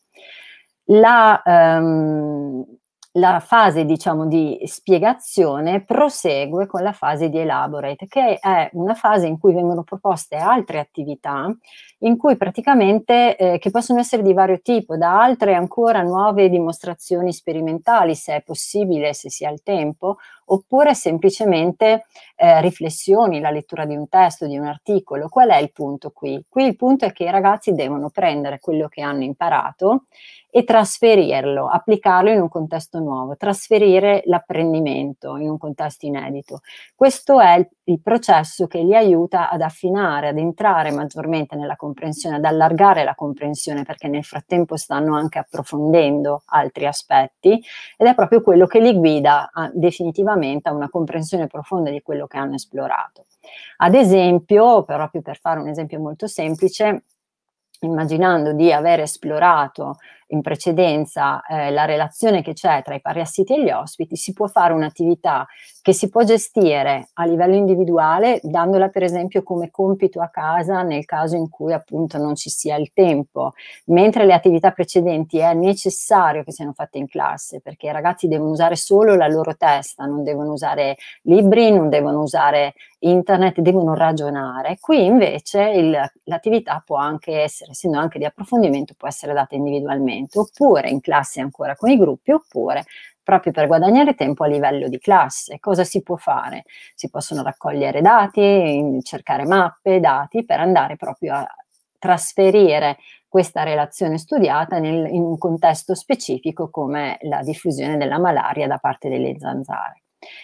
La, um, la fase, diciamo, di spiegazione prosegue con la fase di elaborate, che è una fase in cui vengono proposte altre attività, in cui praticamente, eh, che possono essere di vario tipo, da altre ancora nuove dimostrazioni sperimentali, se è possibile, se si ha il tempo, oppure semplicemente eh, riflessioni, la lettura di un testo, di un articolo. Qual è il punto qui? Qui il punto è che i ragazzi devono prendere quello che hanno imparato e trasferirlo, applicarlo in un contesto nuovo, trasferire l'apprendimento in un contesto inedito. Questo è il, il processo che li aiuta ad affinare, ad entrare maggiormente nella comprensione, ad allargare la comprensione, perché nel frattempo stanno anche approfondendo altri aspetti, ed è proprio quello che li guida a, definitivamente a una comprensione profonda di quello che hanno esplorato. Ad esempio, proprio per fare un esempio molto semplice, immaginando di aver esplorato in precedenza eh, la relazione che c'è tra i parassiti e gli ospiti, si può fare un'attività che si può gestire a livello individuale, dandola per esempio come compito a casa nel caso in cui appunto non ci sia il tempo, mentre le attività precedenti è necessario che siano fatte in classe, perché i ragazzi devono usare solo la loro testa, non devono usare libri, non devono usare internet, devono ragionare. Qui invece l'attività può anche essere, essendo anche di approfondimento, può essere data individualmente, oppure in classe ancora con i gruppi, oppure proprio per guadagnare tempo a livello di classe. Cosa si può fare? Si possono raccogliere dati, cercare mappe, dati, per andare proprio a trasferire questa relazione studiata nel, in un contesto specifico come la diffusione della malaria da parte delle zanzare.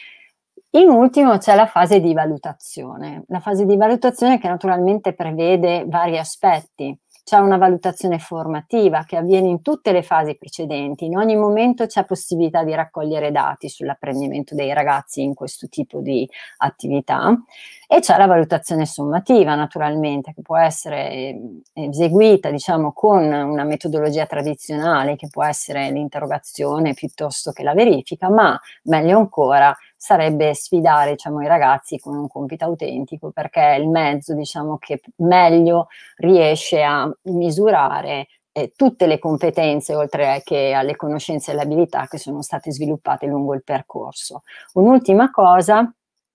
In ultimo c'è la fase di valutazione, la fase di valutazione che naturalmente prevede vari aspetti. C'è una valutazione formativa che avviene in tutte le fasi precedenti, in ogni momento c'è possibilità di raccogliere dati sull'apprendimento dei ragazzi in questo tipo di attività, e c'è la valutazione sommativa naturalmente, che può essere eseguita diciamo con una metodologia tradizionale, che può essere l'interrogazione piuttosto che la verifica, ma meglio ancora sarebbe sfidare diciamo, i ragazzi con un compito autentico, perché è il mezzo diciamo, che meglio riesce a misurare eh, tutte le competenze, oltre che alle conoscenze e alle abilità che sono state sviluppate lungo il percorso. Un'ultima cosa,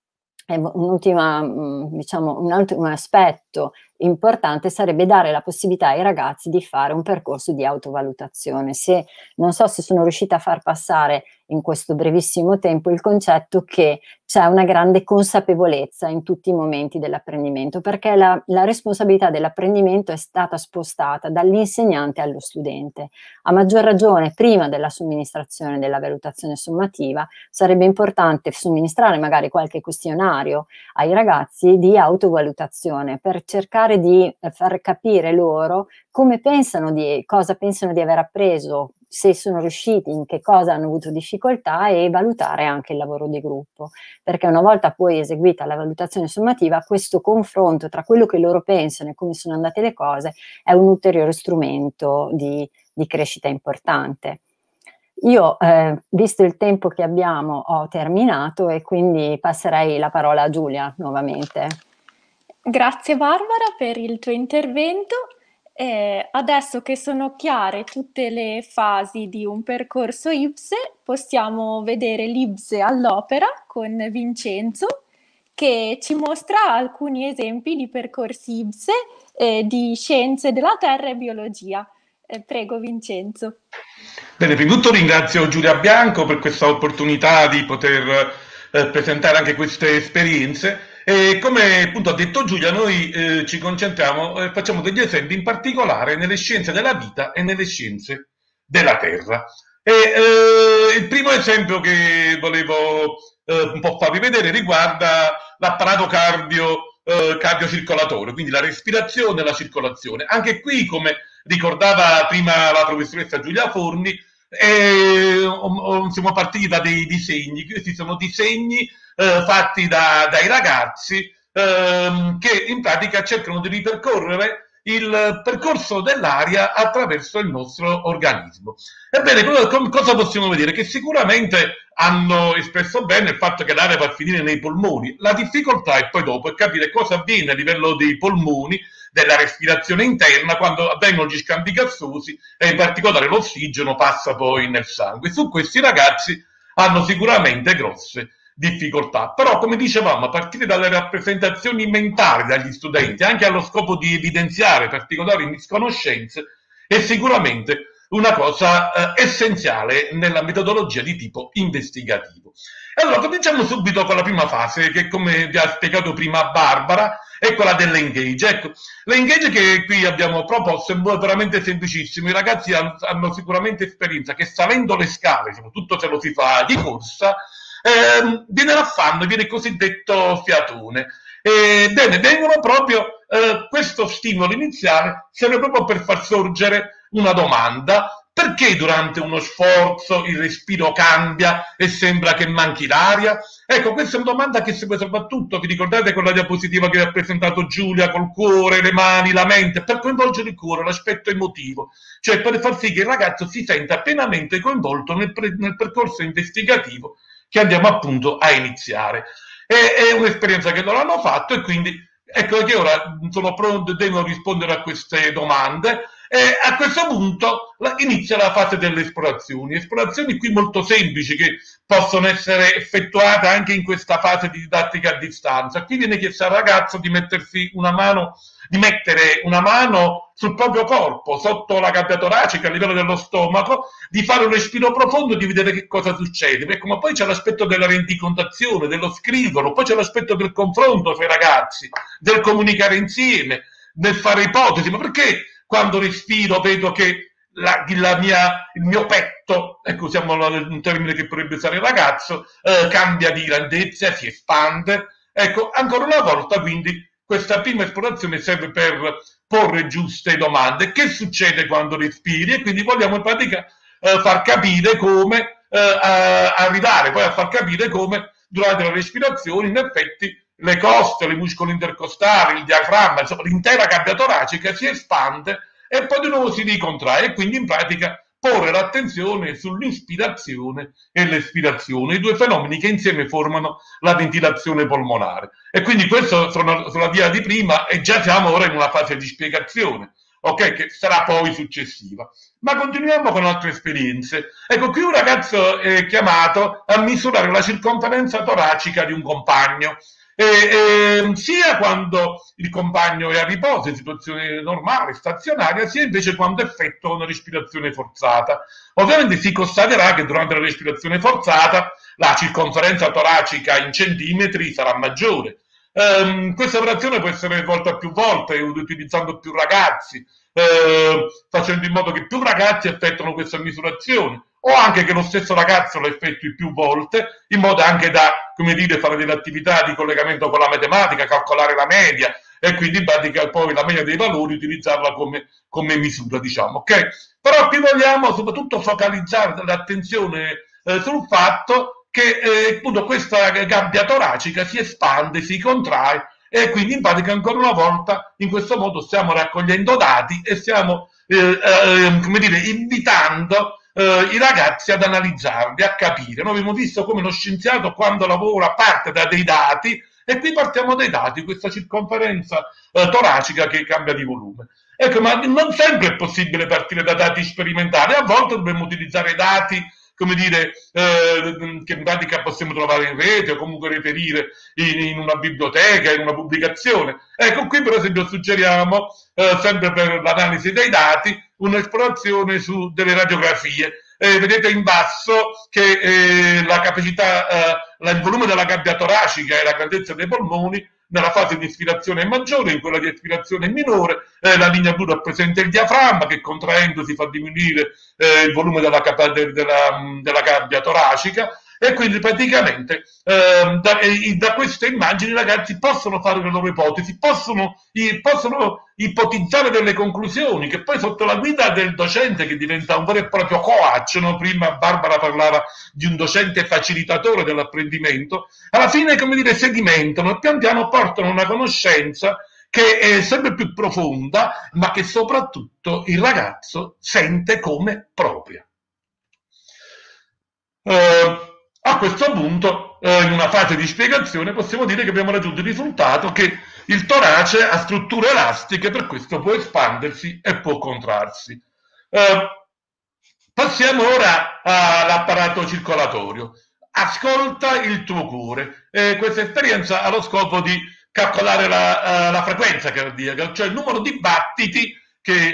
un, diciamo, un altro un aspetto importante sarebbe dare la possibilità ai ragazzi di fare un percorso di autovalutazione. Se, non so se sono riuscita a far passare in questo brevissimo tempo il concetto che c'è una grande consapevolezza in tutti i momenti dell'apprendimento, perché la, la responsabilità dell'apprendimento è stata spostata dall'insegnante allo studente. A maggior ragione, prima della somministrazione della valutazione sommativa, sarebbe importante somministrare magari qualche questionario ai ragazzi di autovalutazione, per cercare di far capire loro come pensano di, cosa pensano di aver appreso, se sono riusciti, in che cosa hanno avuto difficoltà, e valutare anche il lavoro di gruppo, perché una volta poi eseguita la valutazione sommativa, questo confronto tra quello che loro pensano e come sono andate le cose è un ulteriore strumento di, di crescita importante. Io, eh, visto il tempo che abbiamo, ho terminato e quindi passerei la parola a Giulia nuovamente. Grazie Barbara per il tuo intervento. Eh, adesso che sono chiare tutte le fasi di un percorso I B S E, possiamo vedere l'I B S E all'opera con Vincenzo, che ci mostra alcuni esempi di percorsi I B S E eh, di scienze della terra e biologia. Eh, prego Vincenzo. Bene, prima di tutto ringrazio Giulia Bianco per questa opportunità di poter eh, presentare anche queste esperienze. E come appunto ha detto Giulia, noi eh, ci concentriamo e eh, facciamo degli esempi in particolare nelle scienze della vita e nelle scienze della terra. E eh, il primo esempio che volevo eh, un po' farvi vedere riguarda l'apparato cardio, eh, cardiocircolatorio, quindi la respirazione e la circolazione. Anche qui, come ricordava prima la professoressa Giulia Forni, eh, siamo partiti da dei disegni. Questi sono disegni Eh, fatti da, dai ragazzi ehm, che in pratica cercano di ripercorrere il percorso dell'aria attraverso il nostro organismo. Ebbene, cosa possiamo vedere? Che sicuramente hanno espresso bene il fatto che l'aria va a finire nei polmoni. La difficoltà è poi dopo è capire cosa avviene a livello dei polmoni, della respirazione interna, quando avvengono gli scambi gassosi e in particolare l'ossigeno passa poi nel sangue. Su questi ragazzi hanno sicuramente grosse difficoltà, però come dicevamo, a partire dalle rappresentazioni mentali dagli studenti, anche allo scopo di evidenziare particolari misconoscenze, è sicuramente una cosa eh, essenziale nella metodologia di tipo investigativo. Allora, cominciamo subito con la prima fase, che come vi ha spiegato prima Barbara, è quella dell'engage. Ecco, l'engage che qui abbiamo proposto è un modo veramente semplicissimo. I ragazzi hanno, hanno sicuramente esperienza che salendo le scale, soprattutto se lo si fa di corsa, eh, viene l'affanno, viene il cosiddetto fiatone. Eh, bene, vengono proprio, eh, questo stimolo iniziale serve proprio per far sorgere una domanda. Perché durante uno sforzo il respiro cambia e sembra che manchi l'aria? Ecco, questa è una domanda che segue soprattutto, vi ricordate quella diapositiva che vi ha presentato Giulia, col cuore, le mani, la mente, per coinvolgere il cuore, l'aspetto emotivo, cioè per far sì che il ragazzo si senta pienamente coinvolto nel, pre- nel percorso investigativo che andiamo appunto a iniziare. E, è un'esperienza che non hanno fatto e quindi ecco che ora sono pronto e devono rispondere a queste domande. E a questo punto inizia la fase delle esplorazioni, esplorazioni qui molto semplici che possono essere effettuate anche in questa fase di didattica a distanza. Qui viene chiesto al ragazzo di mettersi una mano, di mettere una mano sul proprio corpo, sotto la gabbia toracica, a livello dello stomaco, di fare un respiro profondo e di vedere che cosa succede. Perché, ma poi c'è l'aspetto della rendicontazione, dello scrivere, poi c'è l'aspetto del confronto tra i ragazzi, del comunicare insieme, del fare ipotesi. Ma perché quando respiro vedo che la, la mia, il mio petto, ecco, usiamo un termine che potrebbe usare il ragazzo, eh, cambia di grandezza, si espande. Ecco, ancora una volta, quindi, questa prima esplorazione serve per porre giuste domande. Che succede quando respiri? E quindi vogliamo in pratica eh, far capire come eh, arrivare poi a far capire come durante la respirazione, in effetti, le coste, i muscoli intercostali, il diaframma, insomma l'intera gabbia toracica si espande e poi di nuovo si ricontrae e quindi in pratica porre l'attenzione sull'ispirazione e l'espirazione, i due fenomeni che insieme formano la ventilazione polmonare. E quindi questo sono sulla via di prima e già siamo ora in una fase di spiegazione, ok, che sarà poi successiva. Ma continuiamo con altre esperienze. Ecco, qui un ragazzo è chiamato a misurare la circonferenza toracica di un compagno. E, e, sia quando il compagno è a riposo in situazione normale, stazionaria, sia invece quando effettua una respirazione forzata. Ovviamente si constaterà che durante la respirazione forzata la circonferenza toracica in centimetri sarà maggiore. Um, questa operazione può essere svolta più volte utilizzando più ragazzi, eh, facendo in modo che più ragazzi effettuano questa misurazione, o anche che lo stesso ragazzo lo effettui più volte, in modo anche da, come dire, fare delle attività di collegamento con la matematica, calcolare la media, e quindi in pratica poi la media dei valori utilizzarla come, come misura, diciamo, ok? Però qui vogliamo soprattutto focalizzare l'attenzione eh, sul fatto che eh, appunto questa gabbia toracica si espande, si contrae, e quindi in pratica ancora una volta in questo modo stiamo raccogliendo dati e stiamo eh, eh, come dire, invitando Uh, i ragazzi ad analizzarli, a capire. Noi abbiamo visto come lo scienziato quando lavora parte da dei dati e qui partiamo dai dati, questa circonferenza uh, toracica che cambia di volume. Ecco, ma non sempre è possibile partire da dati sperimentali, a volte dobbiamo utilizzare dati, come dire, eh, che in pratica possiamo trovare in rete o comunque reperire in, in una biblioteca, in una pubblicazione. Ecco, qui per esempio suggeriamo, eh, sempre per l'analisi dei dati, un'esplorazione su delle radiografie. Eh, vedete in basso che eh, la capacità, eh, la, il volume della gabbia toracica e la grandezza dei polmoni nella fase di ispirazione è maggiore, in quella di espirazione è minore. Eh, la linea blu rappresenta il diaframma che contraendo si fa diminuire eh, il volume della, de, della, della gabbia toracica. E quindi praticamente eh, da, eh, da queste immagini i ragazzi possono fare le loro ipotesi, possono, i, possono ipotizzare delle conclusioni che poi sotto la guida del docente, che diventa un vero e proprio coach, no? Prima Barbara parlava di un docente facilitatore dell'apprendimento, alla fine, come dire, sedimentano e pian piano portano una conoscenza che è sempre più profonda, ma che soprattutto il ragazzo sente come propria. Uh, A questo punto, eh, in una fase di spiegazione, possiamo dire che abbiamo raggiunto il risultato che il torace ha strutture elastiche, per questo può espandersi e può contrarsi. Eh, passiamo ora all'apparato circolatorio. Ascolta il tuo cuore. Eh, questa esperienza ha lo scopo di calcolare la, uh, la frequenza cardiaca, cioè il numero di battiti che,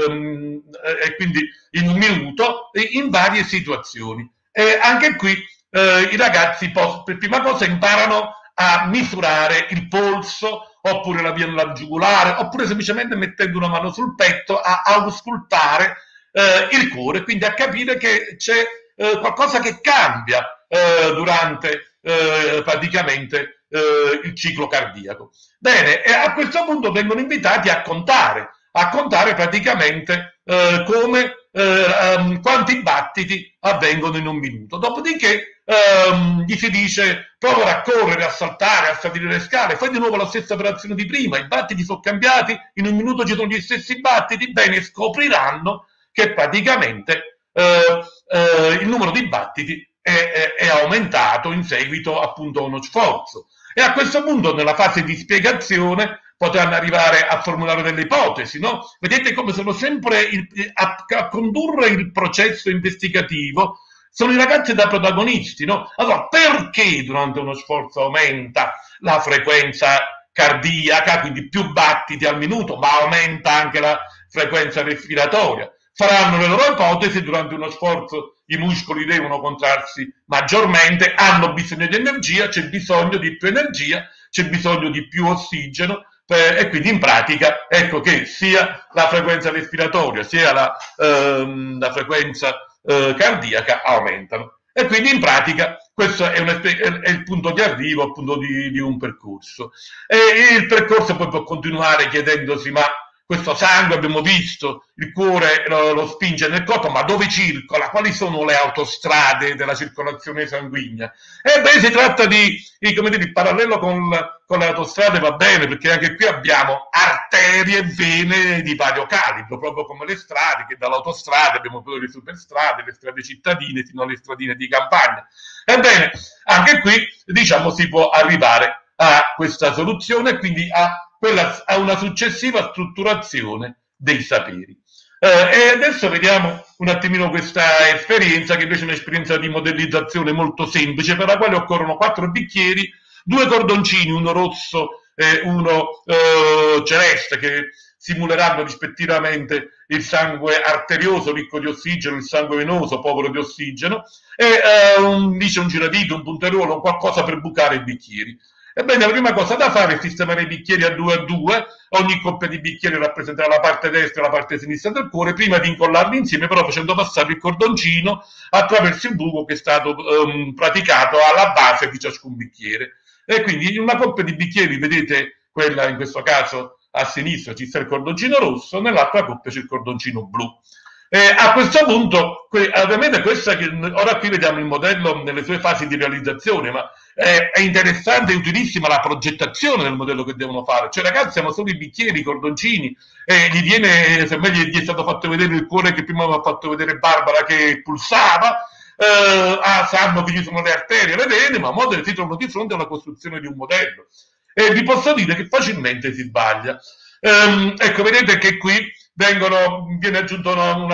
eh, e quindi in un minuto, in varie situazioni. E anche qui eh, i ragazzi pos- per prima cosa imparano a misurare il polso, oppure la via nella giugulare, oppure semplicemente mettendo una mano sul petto a auscultare eh, il cuore, quindi a capire che c'è eh, qualcosa che cambia eh, durante eh, praticamente eh, il ciclo cardiaco. Bene, e a questo punto vengono invitati a contare, a contare praticamente eh, come eh, um, quanti battiti avvengono in un minuto. Dopodiché ehm, gli si dice: prova a correre, a saltare, a salire le scale, fai di nuovo la stessa operazione di prima, i battiti sono cambiati, in un minuto ci sono gli stessi battiti. Bene, scopriranno che praticamente eh, eh, il numero di battiti è, è, è aumentato in seguito appunto a uno sforzo. E a questo punto, nella fase di spiegazione, potranno arrivare a formulare delle ipotesi, no? Vedete come sono sempre il, a, a condurre il processo investigativo sono i ragazzi da protagonisti, no? Allora, perché durante uno sforzo aumenta la frequenza cardiaca, quindi più battiti al minuto, ma aumenta anche la frequenza respiratoria? Faranno le loro ipotesi: durante uno sforzo i muscoli devono contrarsi maggiormente, hanno bisogno di energia, c'è bisogno di più energia, c'è bisogno di più ossigeno, eh, e quindi in pratica ecco che sia la frequenza respiratoria sia la, ehm, la frequenza eh, cardiaca aumentano. E quindi in pratica questo è, un, è il punto di arrivo appunto di, di un percorso. E il percorso poi può continuare chiedendosi: ma questo sangue, abbiamo visto, il cuore lo, lo spinge nel corpo, ma dove circola? Quali sono le autostrade della circolazione sanguigna? E beh, si tratta di, di come dire, il parallelo con, con le autostrade va bene, perché anche qui abbiamo arterie e vene di vario calibro, proprio come le strade, che dall'autostrada abbiamo poi le superstrade, le strade cittadine, fino alle stradine di campagna. Ebbene, anche qui, diciamo, si può arrivare a questa soluzione, quindi a quella a una successiva strutturazione dei saperi. Eh, e adesso vediamo un attimino questa esperienza, che invece è un'esperienza di modellizzazione molto semplice, per la quale occorrono quattro bicchieri, due cordoncini, uno rosso e uno eh, celeste, che simuleranno rispettivamente il sangue arterioso ricco di ossigeno, il sangue venoso povero di ossigeno, e eh, un, dice un giradito, un punteruolo, qualcosa per bucare i bicchieri. Ebbene, la prima cosa da fare è sistemare i bicchieri a due a due, ogni coppia di bicchieri rappresenterà la parte destra e la parte sinistra del cuore, prima di incollarli insieme però facendo passare il cordoncino attraverso il buco che è stato um, praticato alla base di ciascun bicchiere. E quindi in una coppia di bicchieri, vedete, quella in questo caso a sinistra ci sta il cordoncino rosso, nell'altra coppia c'è il cordoncino blu. Eh, a questo punto, que- ovviamente questa che ora qui vediamo il modello nelle sue fasi di realizzazione, ma eh, è interessante e utilissima la progettazione del modello che devono fare. Cioè, ragazzi, hanno solo i bicchieri, i cordoncini, e gli viene, se meglio gli è stato fatto vedere il cuore che prima aveva fatto vedere Barbara che pulsava, eh, ah, sanno che ci sono le arterie, le vene, ma a modo si trovano di fronte alla costruzione di un modello. E vi posso dire che facilmente si sbaglia. Ehm, ecco, vedete che qui vengono, viene aggiunto una, una,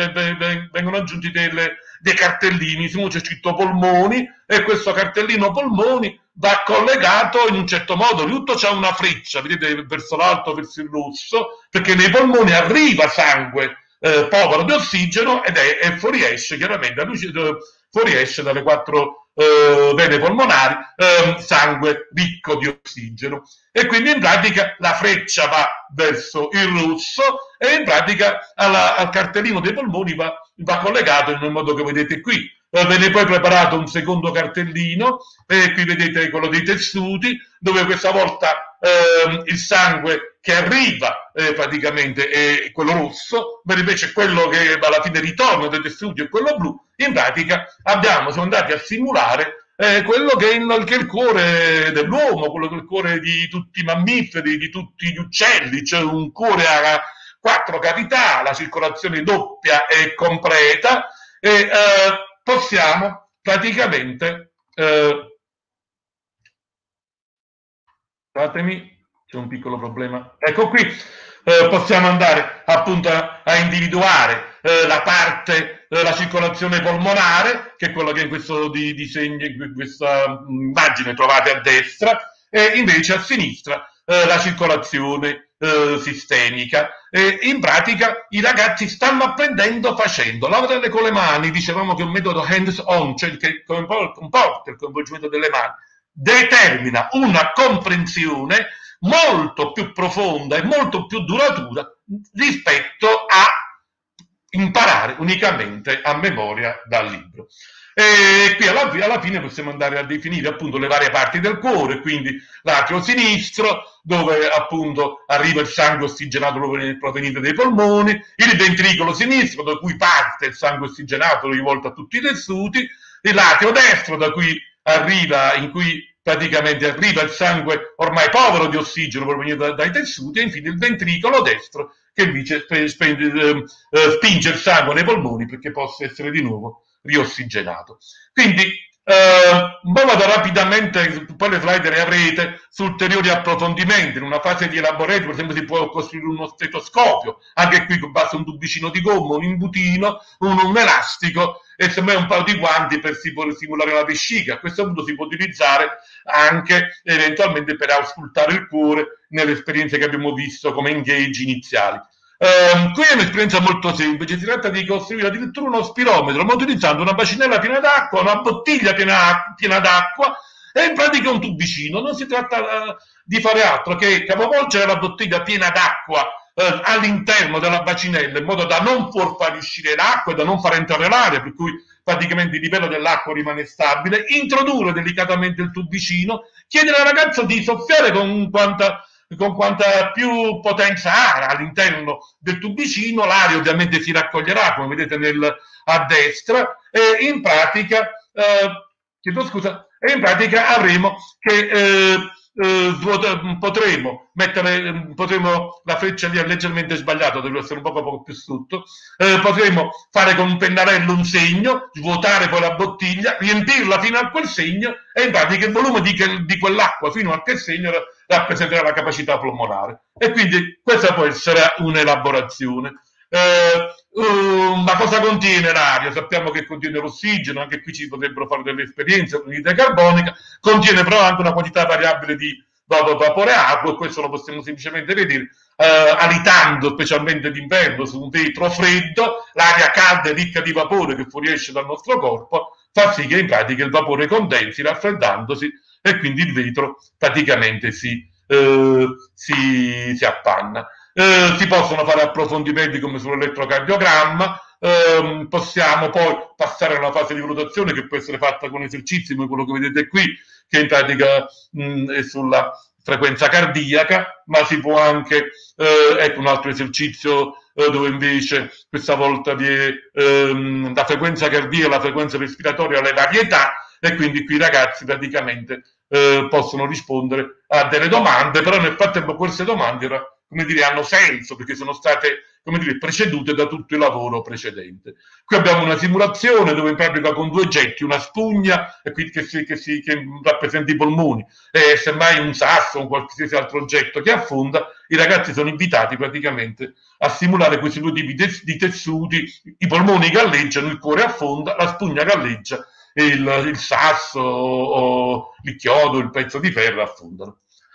vengono aggiunti delle, dei cartellini, su c'è scritto polmoni, e questo cartellino polmoni va collegato in un certo modo, tutto c'ha una freccia, vedete, verso l'alto, verso il rosso, perché nei polmoni arriva sangue eh, povero di ossigeno ed è, e fuoriesce chiaramente, fuoriesce dalle quattro eh, vene polmonari eh, sangue ricco di ossigeno. E quindi in pratica la freccia va verso il rosso e in pratica alla, al cartellino dei polmoni va, va collegato nel modo che vedete qui. Eh, viene poi preparato un secondo cartellino, e qui vedete quello dei tessuti, dove questa volta eh, il sangue che arriva eh, praticamente è quello rosso, mentre invece quello che alla fine ritorna dai tessuti è quello blu. In pratica abbiamo, siamo andati a simulare Eh, quello che è, il, che è il cuore dell'uomo, quello che è il cuore di tutti i mammiferi, di tutti gli uccelli, cioè un cuore a quattro cavità, la circolazione doppia e completa, e eh, possiamo praticamente, eh, fatemi, c'è un piccolo problema, ecco qui, eh, possiamo andare appunto a, a individuare eh, la parte, eh, la circolazione polmonare, che è quello che in questo di, disegno, in questa immagine trovate a destra, e invece a sinistra eh, la circolazione eh, sistemica. E in pratica i ragazzi stanno apprendendo facendo. Lavorare con le mani, dicevamo che è un metodo hands-on, cioè che comporta il coinvolgimento delle mani, determina una comprensione molto più profonda e molto più duratura rispetto a imparare unicamente a memoria dal libro. E qui alla, alla fine possiamo andare a definire appunto le varie parti del cuore, quindi l'atrio sinistro, dove appunto arriva il sangue ossigenato proveniente dai polmoni, il ventricolo sinistro, da cui parte il sangue ossigenato rivolto a tutti i tessuti, l'atrio destro, da cui arriva, in cui praticamente arriva il sangue ormai povero di ossigeno proveniente da, dai tessuti, e infine il ventricolo destro, che invece spinge, eh, spinge il sangue nei polmoni perché possa essere di nuovo riossigenato. Quindi eh, vado rapidamente, poi le slide le avrete, su ulteriori approfondimenti. In una fase di elaborato, per esempio, si può costruire uno stetoscopio, anche qui basta un tubicino di gomma, un imbutino, un, un elastico e semmai un paio di guanti per simulare la vescica. A questo punto si può utilizzare anche eventualmente per auscultare il cuore nelle esperienze che abbiamo visto come engage iniziali. Um, qui è un'esperienza molto semplice, si tratta di costruire addirittura uno spirometro, ma utilizzando una bacinella piena d'acqua, una bottiglia piena, piena d'acqua e in pratica un tubicino. Non si tratta uh, di fare altro che capovolgere la bottiglia piena d'acqua uh, all'interno della bacinella in modo da non far far uscire l'acqua e da non far entrare l'aria, per cui praticamente il livello dell'acqua rimane stabile, introdurre delicatamente il tubicino, chiedere al ragazzo di soffiare con quanta con quanta più potenza ha all'interno del tubicino, l'aria ovviamente si raccoglierà, come vedete nel, a destra, e in pratica, eh, chiedo scusa, e in pratica avremo che eh, eh, potremo mettere, potremo, la freccia lì è leggermente sbagliata, deve essere un poco, poco più sotto, eh, potremo fare con un pennarello un segno, svuotare poi la bottiglia, riempirla fino a quel segno e in pratica il volume di, di quell'acqua fino a quel segno rappresenterà la capacità polmonare. E quindi questa può essere un'elaborazione. Eh, uh, ma cosa contiene l'aria? Sappiamo che contiene l'ossigeno, anche qui ci potrebbero fare delle esperienze con l'anidride carbonica, contiene però anche una quantità variabile di vapore acqua, e questo lo possiamo semplicemente vedere eh, alitando specialmente d'inverno su un vetro freddo, l'aria calda e ricca di vapore che fuoriesce dal nostro corpo fa sì che in pratica il vapore condensi raffreddandosi e quindi il vetro praticamente si, eh, si, si appanna. Eh, si possono fare approfondimenti come sull'elettrocardiogramma, eh, possiamo poi passare alla fase di valutazione che può essere fatta con esercizi come quello che vedete qui, che in pratica mh, è sulla frequenza cardiaca, ma si può anche, eh, ecco un altro esercizio eh, dove invece questa volta vi è ehm, la frequenza cardiaca, la frequenza respiratoria, le varietà, e quindi qui i ragazzi praticamente eh, possono rispondere a delle domande, però nel frattempo queste domande era, come dire, hanno senso perché sono state, come dire, precedute da tutto il lavoro precedente. Qui abbiamo una simulazione dove in pratica con due oggetti, una spugna e qui che, si, che, si, che rappresenta i polmoni e semmai un sasso o qualsiasi altro oggetto che affonda, i ragazzi sono invitati praticamente a simulare questi due tipi di tessuti, i polmoni galleggiano, il cuore affonda, la spugna galleggia e il, il sasso o il chiodo, il pezzo di ferro affondano.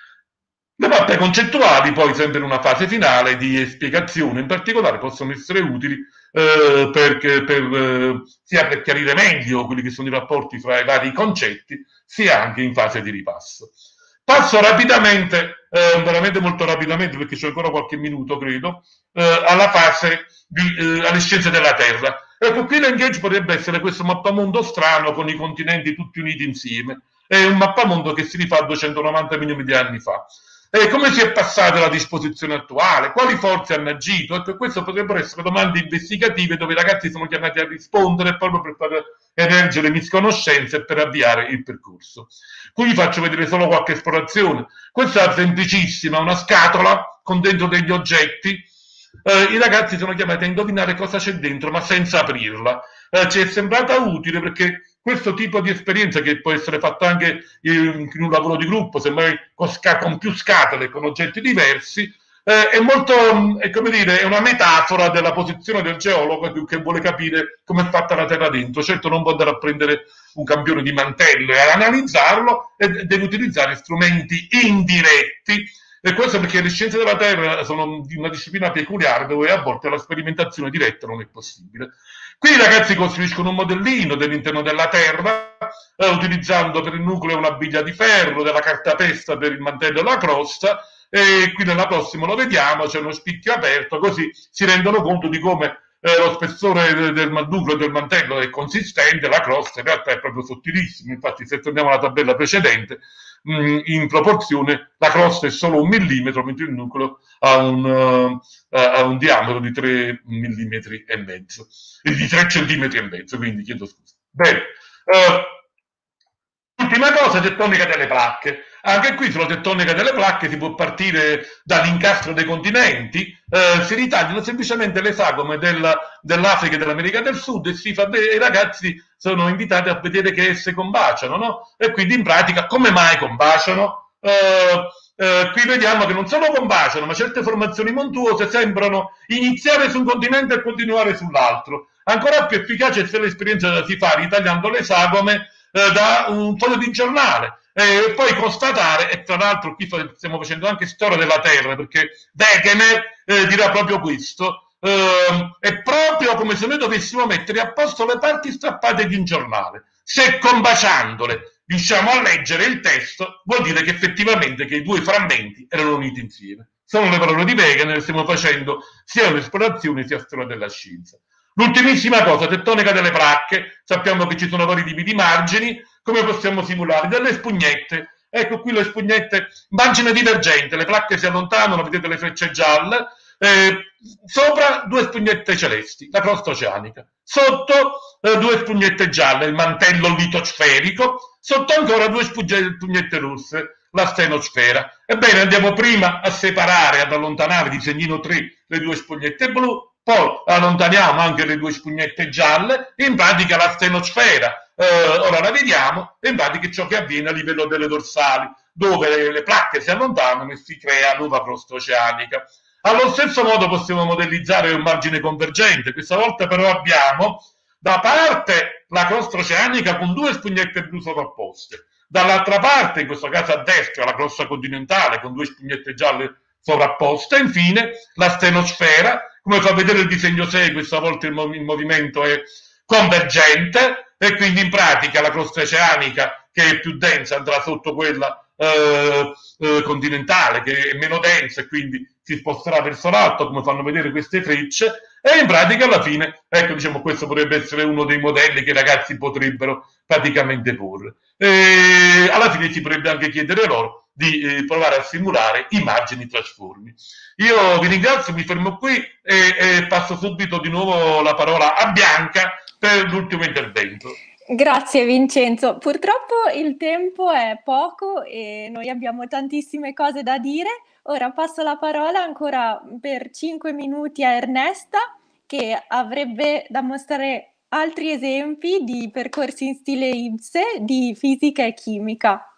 Le mappe concettuali poi sempre in una fase finale di spiegazione in particolare possono essere utili eh, per, per, eh, sia per chiarire meglio quelli che sono i rapporti fra i vari concetti, sia anche in fase di ripasso. Passo rapidamente, eh, veramente molto rapidamente perché c'è ancora qualche minuto credo, eh, alla fase di, eh, alle scienze della Terra. Ecco, qui l'engage potrebbe essere questo mappamondo strano con i continenti tutti uniti insieme. È un mappamondo che si rifà a duecentonovanta milioni di anni fa. E come si è passata la disposizione attuale? Quali forze hanno agito? Ecco, queste potrebbero essere domande investigative dove i ragazzi sono chiamati a rispondere proprio per far emergere misconoscenze e per avviare il percorso. Qui vi faccio vedere solo qualche esplorazione. Questa è semplicissima, una scatola con dentro degli oggetti. Eh, I ragazzi sono chiamati a indovinare cosa c'è dentro, ma senza aprirla. Eh, ci è sembrata utile perché questo tipo di esperienza, che può essere fatta anche in, in un lavoro di gruppo, semmai con, con più scatole, con oggetti diversi, eh, è molto, è come dire, è una metafora della posizione del geologo che vuole capire come è fatta la terra dentro. Certo non può andare a prendere un campione di mantello e ad analizzarlo, e deve utilizzare strumenti indiretti E questo perché le scienze della Terra sono di una disciplina peculiare dove a volte la sperimentazione diretta non è possibile. Qui i ragazzi costruiscono un modellino dell'interno della Terra, eh, utilizzando per il nucleo una biglia di ferro, della cartapesta per il mantello e la crosta, e qui nella prossima lo vediamo, c'è uno spicchio aperto, così si rendono conto di come eh, lo spessore del, del nucleo e del mantello è consistente, la crosta in realtà è proprio sottilissima. Infatti, se torniamo alla tabella precedente, mh, in proporzione la crosta è solo un millimetro, mentre il nucleo ha un, uh, ha un diametro di tre millimetri e mezzo, di tre centimetri e mezzo, quindi chiedo scusa. Bene. Uh, Ultima cosa, tettonica delle placche. Anche qui sulla tettonica delle placche si può partire dall'incastro dei continenti, eh, si ritagliano semplicemente le sagome del, dell'Africa e dell'America del Sud e si fa i ragazzi sono invitati a vedere che esse combaciano, no? E quindi in pratica come mai combaciano? Eh, eh, qui vediamo che non solo combaciano, ma certe formazioni montuose sembrano iniziare su un continente e continuare sull'altro. Ancora più efficace se l'esperienza si fa ritagliando le sagome da un foglio di giornale e poi constatare, e tra l'altro qui stiamo facendo anche storia della Terra, perché Wegener eh, dirà proprio questo, eh, è proprio come se noi dovessimo mettere a posto le parti strappate di un giornale. Se combaciandole riusciamo a leggere il testo, vuol dire che effettivamente che i due frammenti erano uniti insieme. Sono le parole di Wegener, stiamo facendo sia un'esplorazione sia storia della scienza. L'ultimissima cosa, tettonica delle placche, sappiamo che ci sono vari tipi di margini, come possiamo simulare? Delle spugnette, ecco qui le spugnette, margine divergente, le placche si allontanano, vedete le frecce gialle, eh, sopra due spugnette celesti, la crosta oceanica, sotto eh, due spugnette gialle, il mantello litosferico, sotto ancora due spugnette rosse, la stenosfera. Ebbene, andiamo prima a separare, ad allontanare, disegnino tre, le due spugnette blu, poi allontaniamo anche le due spugnette gialle, in pratica la stenosfera, eh, ora la vediamo, in pratica è ciò che avviene a livello delle dorsali, dove le, le placche si allontanano e si crea nuova crosta oceanica. Allo stesso modo possiamo modellizzare un margine convergente, questa volta però abbiamo da parte la crosta oceanica con due spugnette blu sovrapposte, dall'altra parte, in questo caso a destra, la crosta continentale con due spugnette gialle sovrapposte, infine la stenosfera. Come fa vedere il disegno sei, questa volta il, mov- il movimento è convergente e quindi in pratica la crosta oceanica, che è più densa, andrà sotto quella eh, eh, continentale, che è meno densa e quindi si sposterà verso l'alto, come fanno vedere queste frecce, e in pratica alla fine, ecco, diciamo, questo potrebbe essere uno dei modelli che i ragazzi potrebbero praticamente porre. E alla fine si potrebbe anche chiedere loro di eh, provare a simulare i margini trasformi. Io vi ringrazio, mi fermo qui e, e passo subito di nuovo la parola a Bianca per l'ultimo intervento. Grazie Vincenzo, purtroppo il tempo è poco e noi abbiamo tantissime cose da dire. Ora passo la parola ancora per cinque minuti a Ernesta, che avrebbe da mostrare altri esempi di percorsi in stile I B S E di fisica e chimica.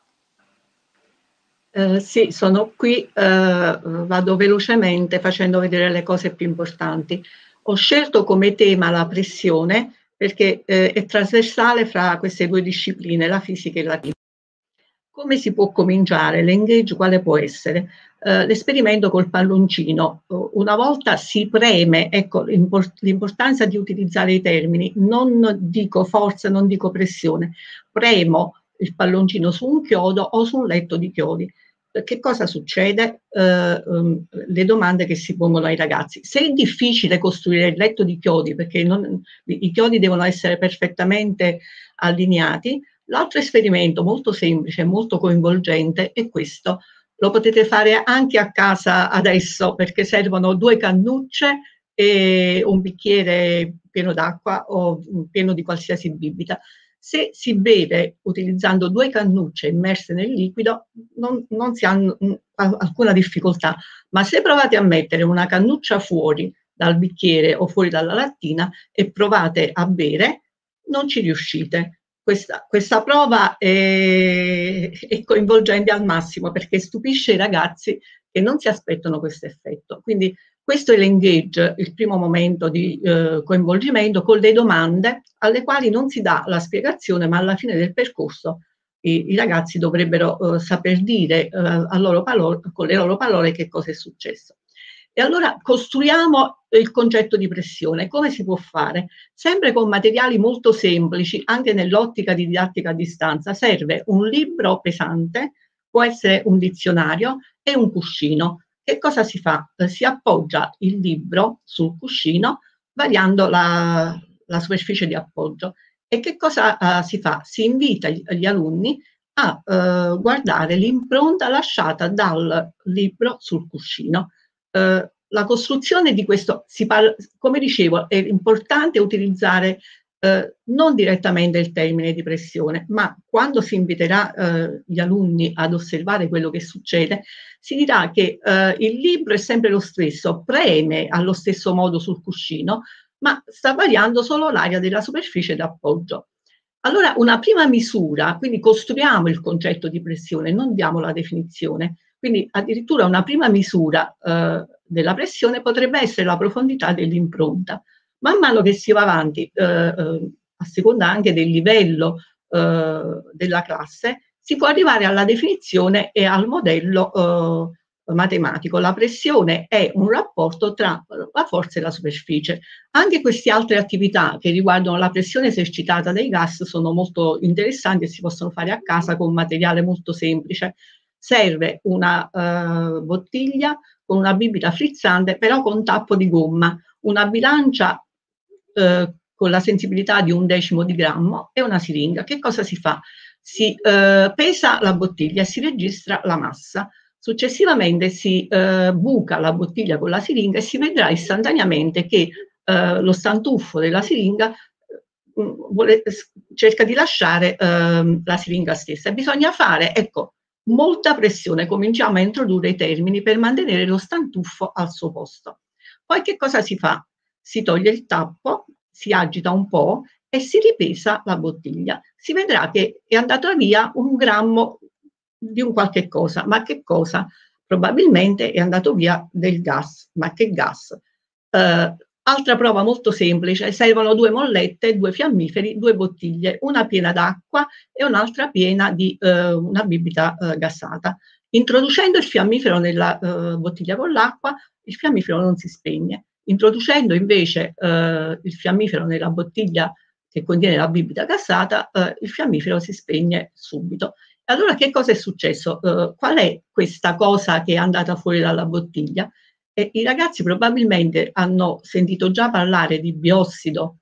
Uh, sì, sono qui, uh, vado velocemente facendo vedere le cose più importanti. Ho scelto come tema la pressione perché uh, è trasversale fra queste due discipline, la fisica e la chimica. Come si può cominciare? L'engage quale può essere? Uh, l'esperimento col palloncino. Uh, una volta si preme, ecco l'import- l'importanza di utilizzare i termini, non dico forza, non dico pressione, premo il palloncino su un chiodo o su un letto di chiodi. Che cosa succede? Uh, um, le domande che si pongono ai ragazzi. Se è difficile costruire il letto di chiodi, perché non, i chiodi devono essere perfettamente allineati, l'altro esperimento molto semplice e molto coinvolgente è questo. Lo potete fare anche a casa adesso, perché servono due cannucce e un bicchiere pieno d'acqua o pieno di qualsiasi bibita. Se si beve utilizzando due cannucce immerse nel liquido non, non si ha alcuna difficoltà, ma se provate a mettere una cannuccia fuori dal bicchiere o fuori dalla lattina e provate a bere, non ci riuscite. Questa, questa prova è, è coinvolgente al massimo perché stupisce i ragazzi che non si aspettano questo effetto. Quindi questo è l'engage, il primo momento di eh, coinvolgimento con le domande alle quali non si dà la spiegazione, ma alla fine del percorso i, i ragazzi dovrebbero eh, saper dire eh, a loro parole, con le loro parole che cosa è successo. E allora costruiamo il concetto di pressione. Come si può fare? Sempre con materiali molto semplici, anche nell'ottica di didattica a distanza. Serve un libro pesante, può essere un dizionario e un cuscino. Che cosa si fa? Eh, si appoggia il libro sul cuscino variando la, la superficie di appoggio. E che cosa uh, si fa? Si invita gli, gli alunni a uh, guardare l'impronta lasciata dal libro sul cuscino. Uh, la costruzione di questo, si parla, come dicevo, è importante utilizzare uh, non direttamente il termine di pressione, ma quando si inviterà uh, gli alunni ad osservare quello che succede, si dirà che uh, il libro è sempre lo stesso, preme allo stesso modo sul cuscino, ma sta variando solo l'area della superficie d'appoggio. Allora, una prima misura, quindi costruiamo il concetto di pressione, non diamo la definizione, quindi addirittura una prima misura eh, della pressione potrebbe essere la profondità dell'impronta. Man mano che si va avanti, eh, eh, a seconda anche del livello eh, della classe, si può arrivare alla definizione e al modello eh, matematico. La pressione è un rapporto tra la forza e la superficie. Anche queste altre attività che riguardano la pressione esercitata dai gas sono molto interessanti e si possono fare a casa con materiale molto semplice. Serve una uh, bottiglia con una bibita frizzante, però con tappo di gomma, una bilancia uh, con la sensibilità di un decimo di grammo e una siringa. Che cosa si fa? Si uh, pesa la bottiglia e si registra la massa. Successivamente si eh, buca la bottiglia con la siringa e si vedrà istantaneamente che eh, lo stantuffo della siringa eh, vuole, cerca di lasciare eh, la siringa stessa. Bisogna fare, ecco, molta pressione. Cominciamo a introdurre i termini per mantenere lo stantuffo al suo posto. Poi che cosa si fa? Si toglie il tappo, si agita un po' e si ripesa la bottiglia. Si vedrà che è andato via un grammo di un qualche cosa, ma che cosa? Probabilmente è andato via del gas, ma che gas? Eh, altra prova molto semplice, servono due mollette, due fiammiferi, due bottiglie, una piena d'acqua e un'altra piena di eh, una bibita eh, gassata. Introducendo il fiammifero nella eh, bottiglia con l'acqua, il fiammifero non si spegne. Introducendo invece eh, il fiammifero nella bottiglia che contiene la bibita gassata, eh, il fiammifero si spegne subito. Allora che cosa è successo? Uh, qual è questa cosa che è andata fuori dalla bottiglia? E i ragazzi probabilmente hanno sentito già parlare di biossido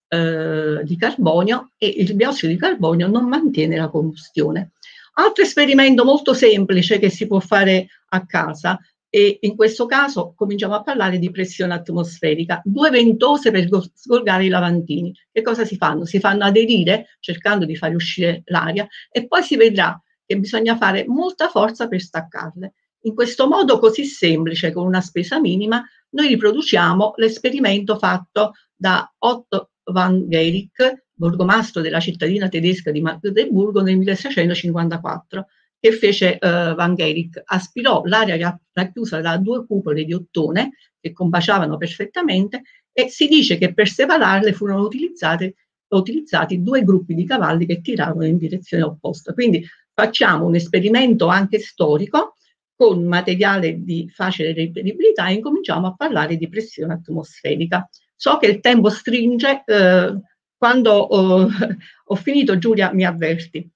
uh, di carbonio e il biossido di carbonio non mantiene la combustione. Altro esperimento molto semplice che si può fare a casa e in questo caso cominciamo a parlare di pressione atmosferica. Due ventose per sgorgare i lavandini. Che cosa si fanno? Si fanno aderire cercando di far uscire l'aria e poi si vedrà che bisogna fare molta forza per staccarle. In questo modo così semplice, con una spesa minima, noi riproduciamo l'esperimento fatto da Otto van Guericke, borgomastro della cittadina tedesca di Magdeburgo nel milleseicentocinquantaquattro. Che fece uh, Van Guericke? Aspirò l'aria racchiusa da due cupole di ottone che combaciavano perfettamente e si dice che per separarle furono utilizzate, utilizzati due gruppi di cavalli che tiravano in direzione opposta. Quindi facciamo un esperimento anche storico con materiale di facile reperibilità e incominciamo a parlare di pressione atmosferica. So che il tempo stringe, eh, quando ho, ho finito Giulia mi avverti.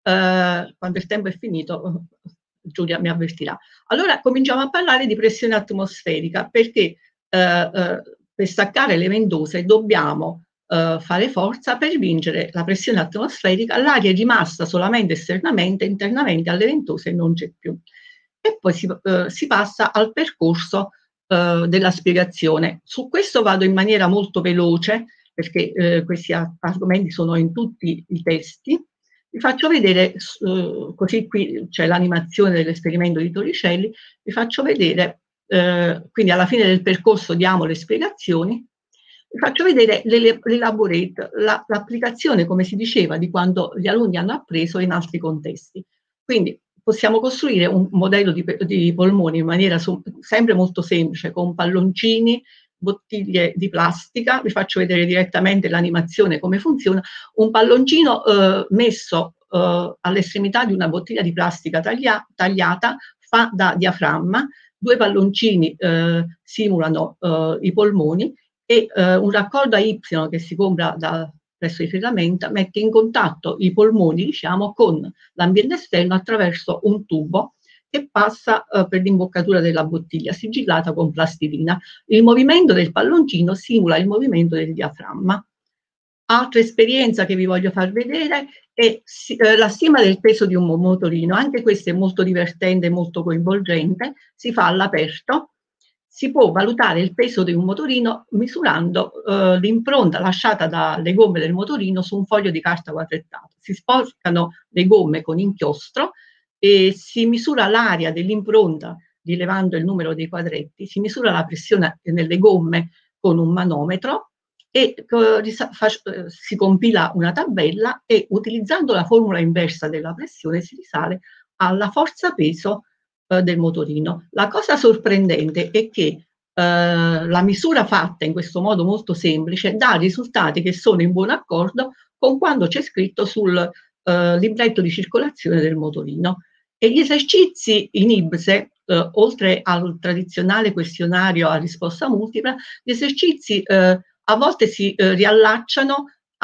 Uh, quando il tempo è finito, Giulia mi avvertirà. Allora cominciamo a parlare di pressione atmosferica perché uh, uh, per staccare le ventose dobbiamo uh, fare forza per vincere la pressione atmosferica. L'aria è rimasta solamente esternamente, internamente alle ventose non c'è più. E poi si, uh, si passa al percorso uh, della spiegazione. Su questo vado in maniera molto veloce perché uh, questi argomenti sono in tutti i testi. Vi faccio vedere, uh, così qui c'è l'animazione dell'esperimento di Torricelli, vi faccio vedere, uh, quindi alla fine del percorso diamo le spiegazioni, vi faccio vedere l'elaborate, l'applicazione, la, come si diceva, di quanto gli alunni hanno appreso in altri contesti. Quindi possiamo costruire un modello di, di polmoni in maniera su, sempre molto semplice, con palloncini bottiglie di plastica, vi faccio vedere direttamente l'animazione come funziona, un palloncino eh, messo eh, all'estremità di una bottiglia di plastica taglia tagliata fa da diaframma, due palloncini eh, simulano eh, i polmoni e eh, un raccordo a Y che si compra da, presso i filamenta mette in contatto i polmoni, diciamo, con l'ambiente esterno attraverso un tubo che passa eh, per l'imboccatura della bottiglia sigillata con plastilina. Il movimento del palloncino simula il movimento del diaframma. Altra esperienza che vi voglio far vedere è eh, la stima del peso di un motorino. Anche questo è molto divertente, molto coinvolgente. Si fa all'aperto. Si può valutare il peso di un motorino misurando eh, l'impronta lasciata dalle gomme del motorino su un foglio di carta quadrettato. Si sporcano le gomme con inchiostro e si misura l'area dell'impronta rilevando il numero dei quadretti, si misura la pressione nelle gomme con un manometro e eh, si compila una tabella e utilizzando la formula inversa della pressione si risale alla forza peso eh, del motorino. La cosa sorprendente è che eh, la misura fatta in questo modo molto semplice dà risultati che sono in buon accordo con quanto c'è scritto sul Uh, libretto di circolazione del motorino. E gli esercizi in I B S E, uh, oltre al tradizionale questionario a risposta multipla, gli esercizi uh, a volte si uh, riallacciano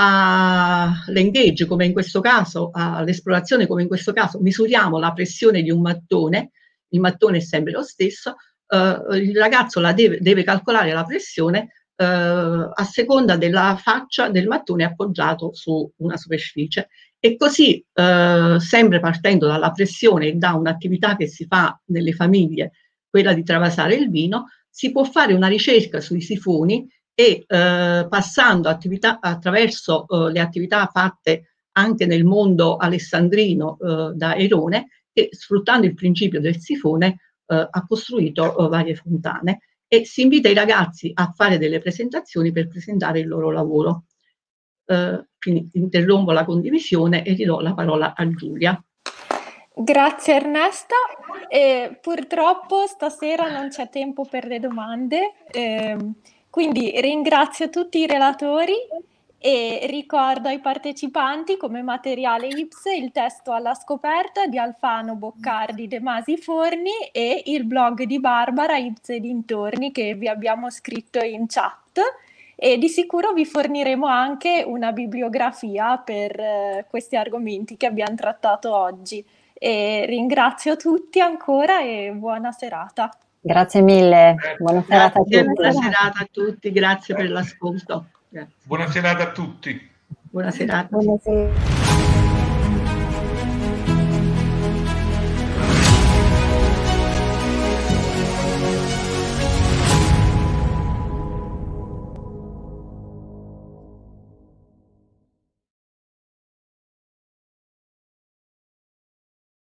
all'engage, come in questo caso, all'esplorazione, come in questo caso, misuriamo la pressione di un mattone, il mattone è sempre lo stesso, uh, il ragazzo la deve, deve calcolare la pressione uh, a seconda della faccia del mattone appoggiato su una superficie. E così, eh, sempre partendo dalla pressione e da un'attività che si fa nelle famiglie, quella di travasare il vino, si può fare una ricerca sui sifoni e eh, passando attività, attraverso eh, le attività fatte anche nel mondo alessandrino eh, da Erone, che sfruttando il principio del sifone eh, ha costruito eh, varie fontane e si invita i ragazzi a fare delle presentazioni per presentare il loro lavoro. Uh, quindi interrompo la condivisione e ridò la parola a Giulia. Grazie Ernesta, eh, purtroppo stasera non c'è tempo per le domande, eh, quindi ringrazio tutti i relatori e ricordo ai partecipanti come materiale I P S E il testo alla scoperta di Alfano Boccardi De Masi Forni e il blog di Barbara I P S E dintorni che vi abbiamo scritto in chat. E di sicuro vi forniremo anche una bibliografia per eh, questi argomenti che abbiamo trattato oggi. E ringrazio tutti ancora e buona serata. Grazie mille, buona serata a tutti. Buona serata a tutti, grazie per l'ascolto. Buona serata a tutti. Buona serata. Buonasera.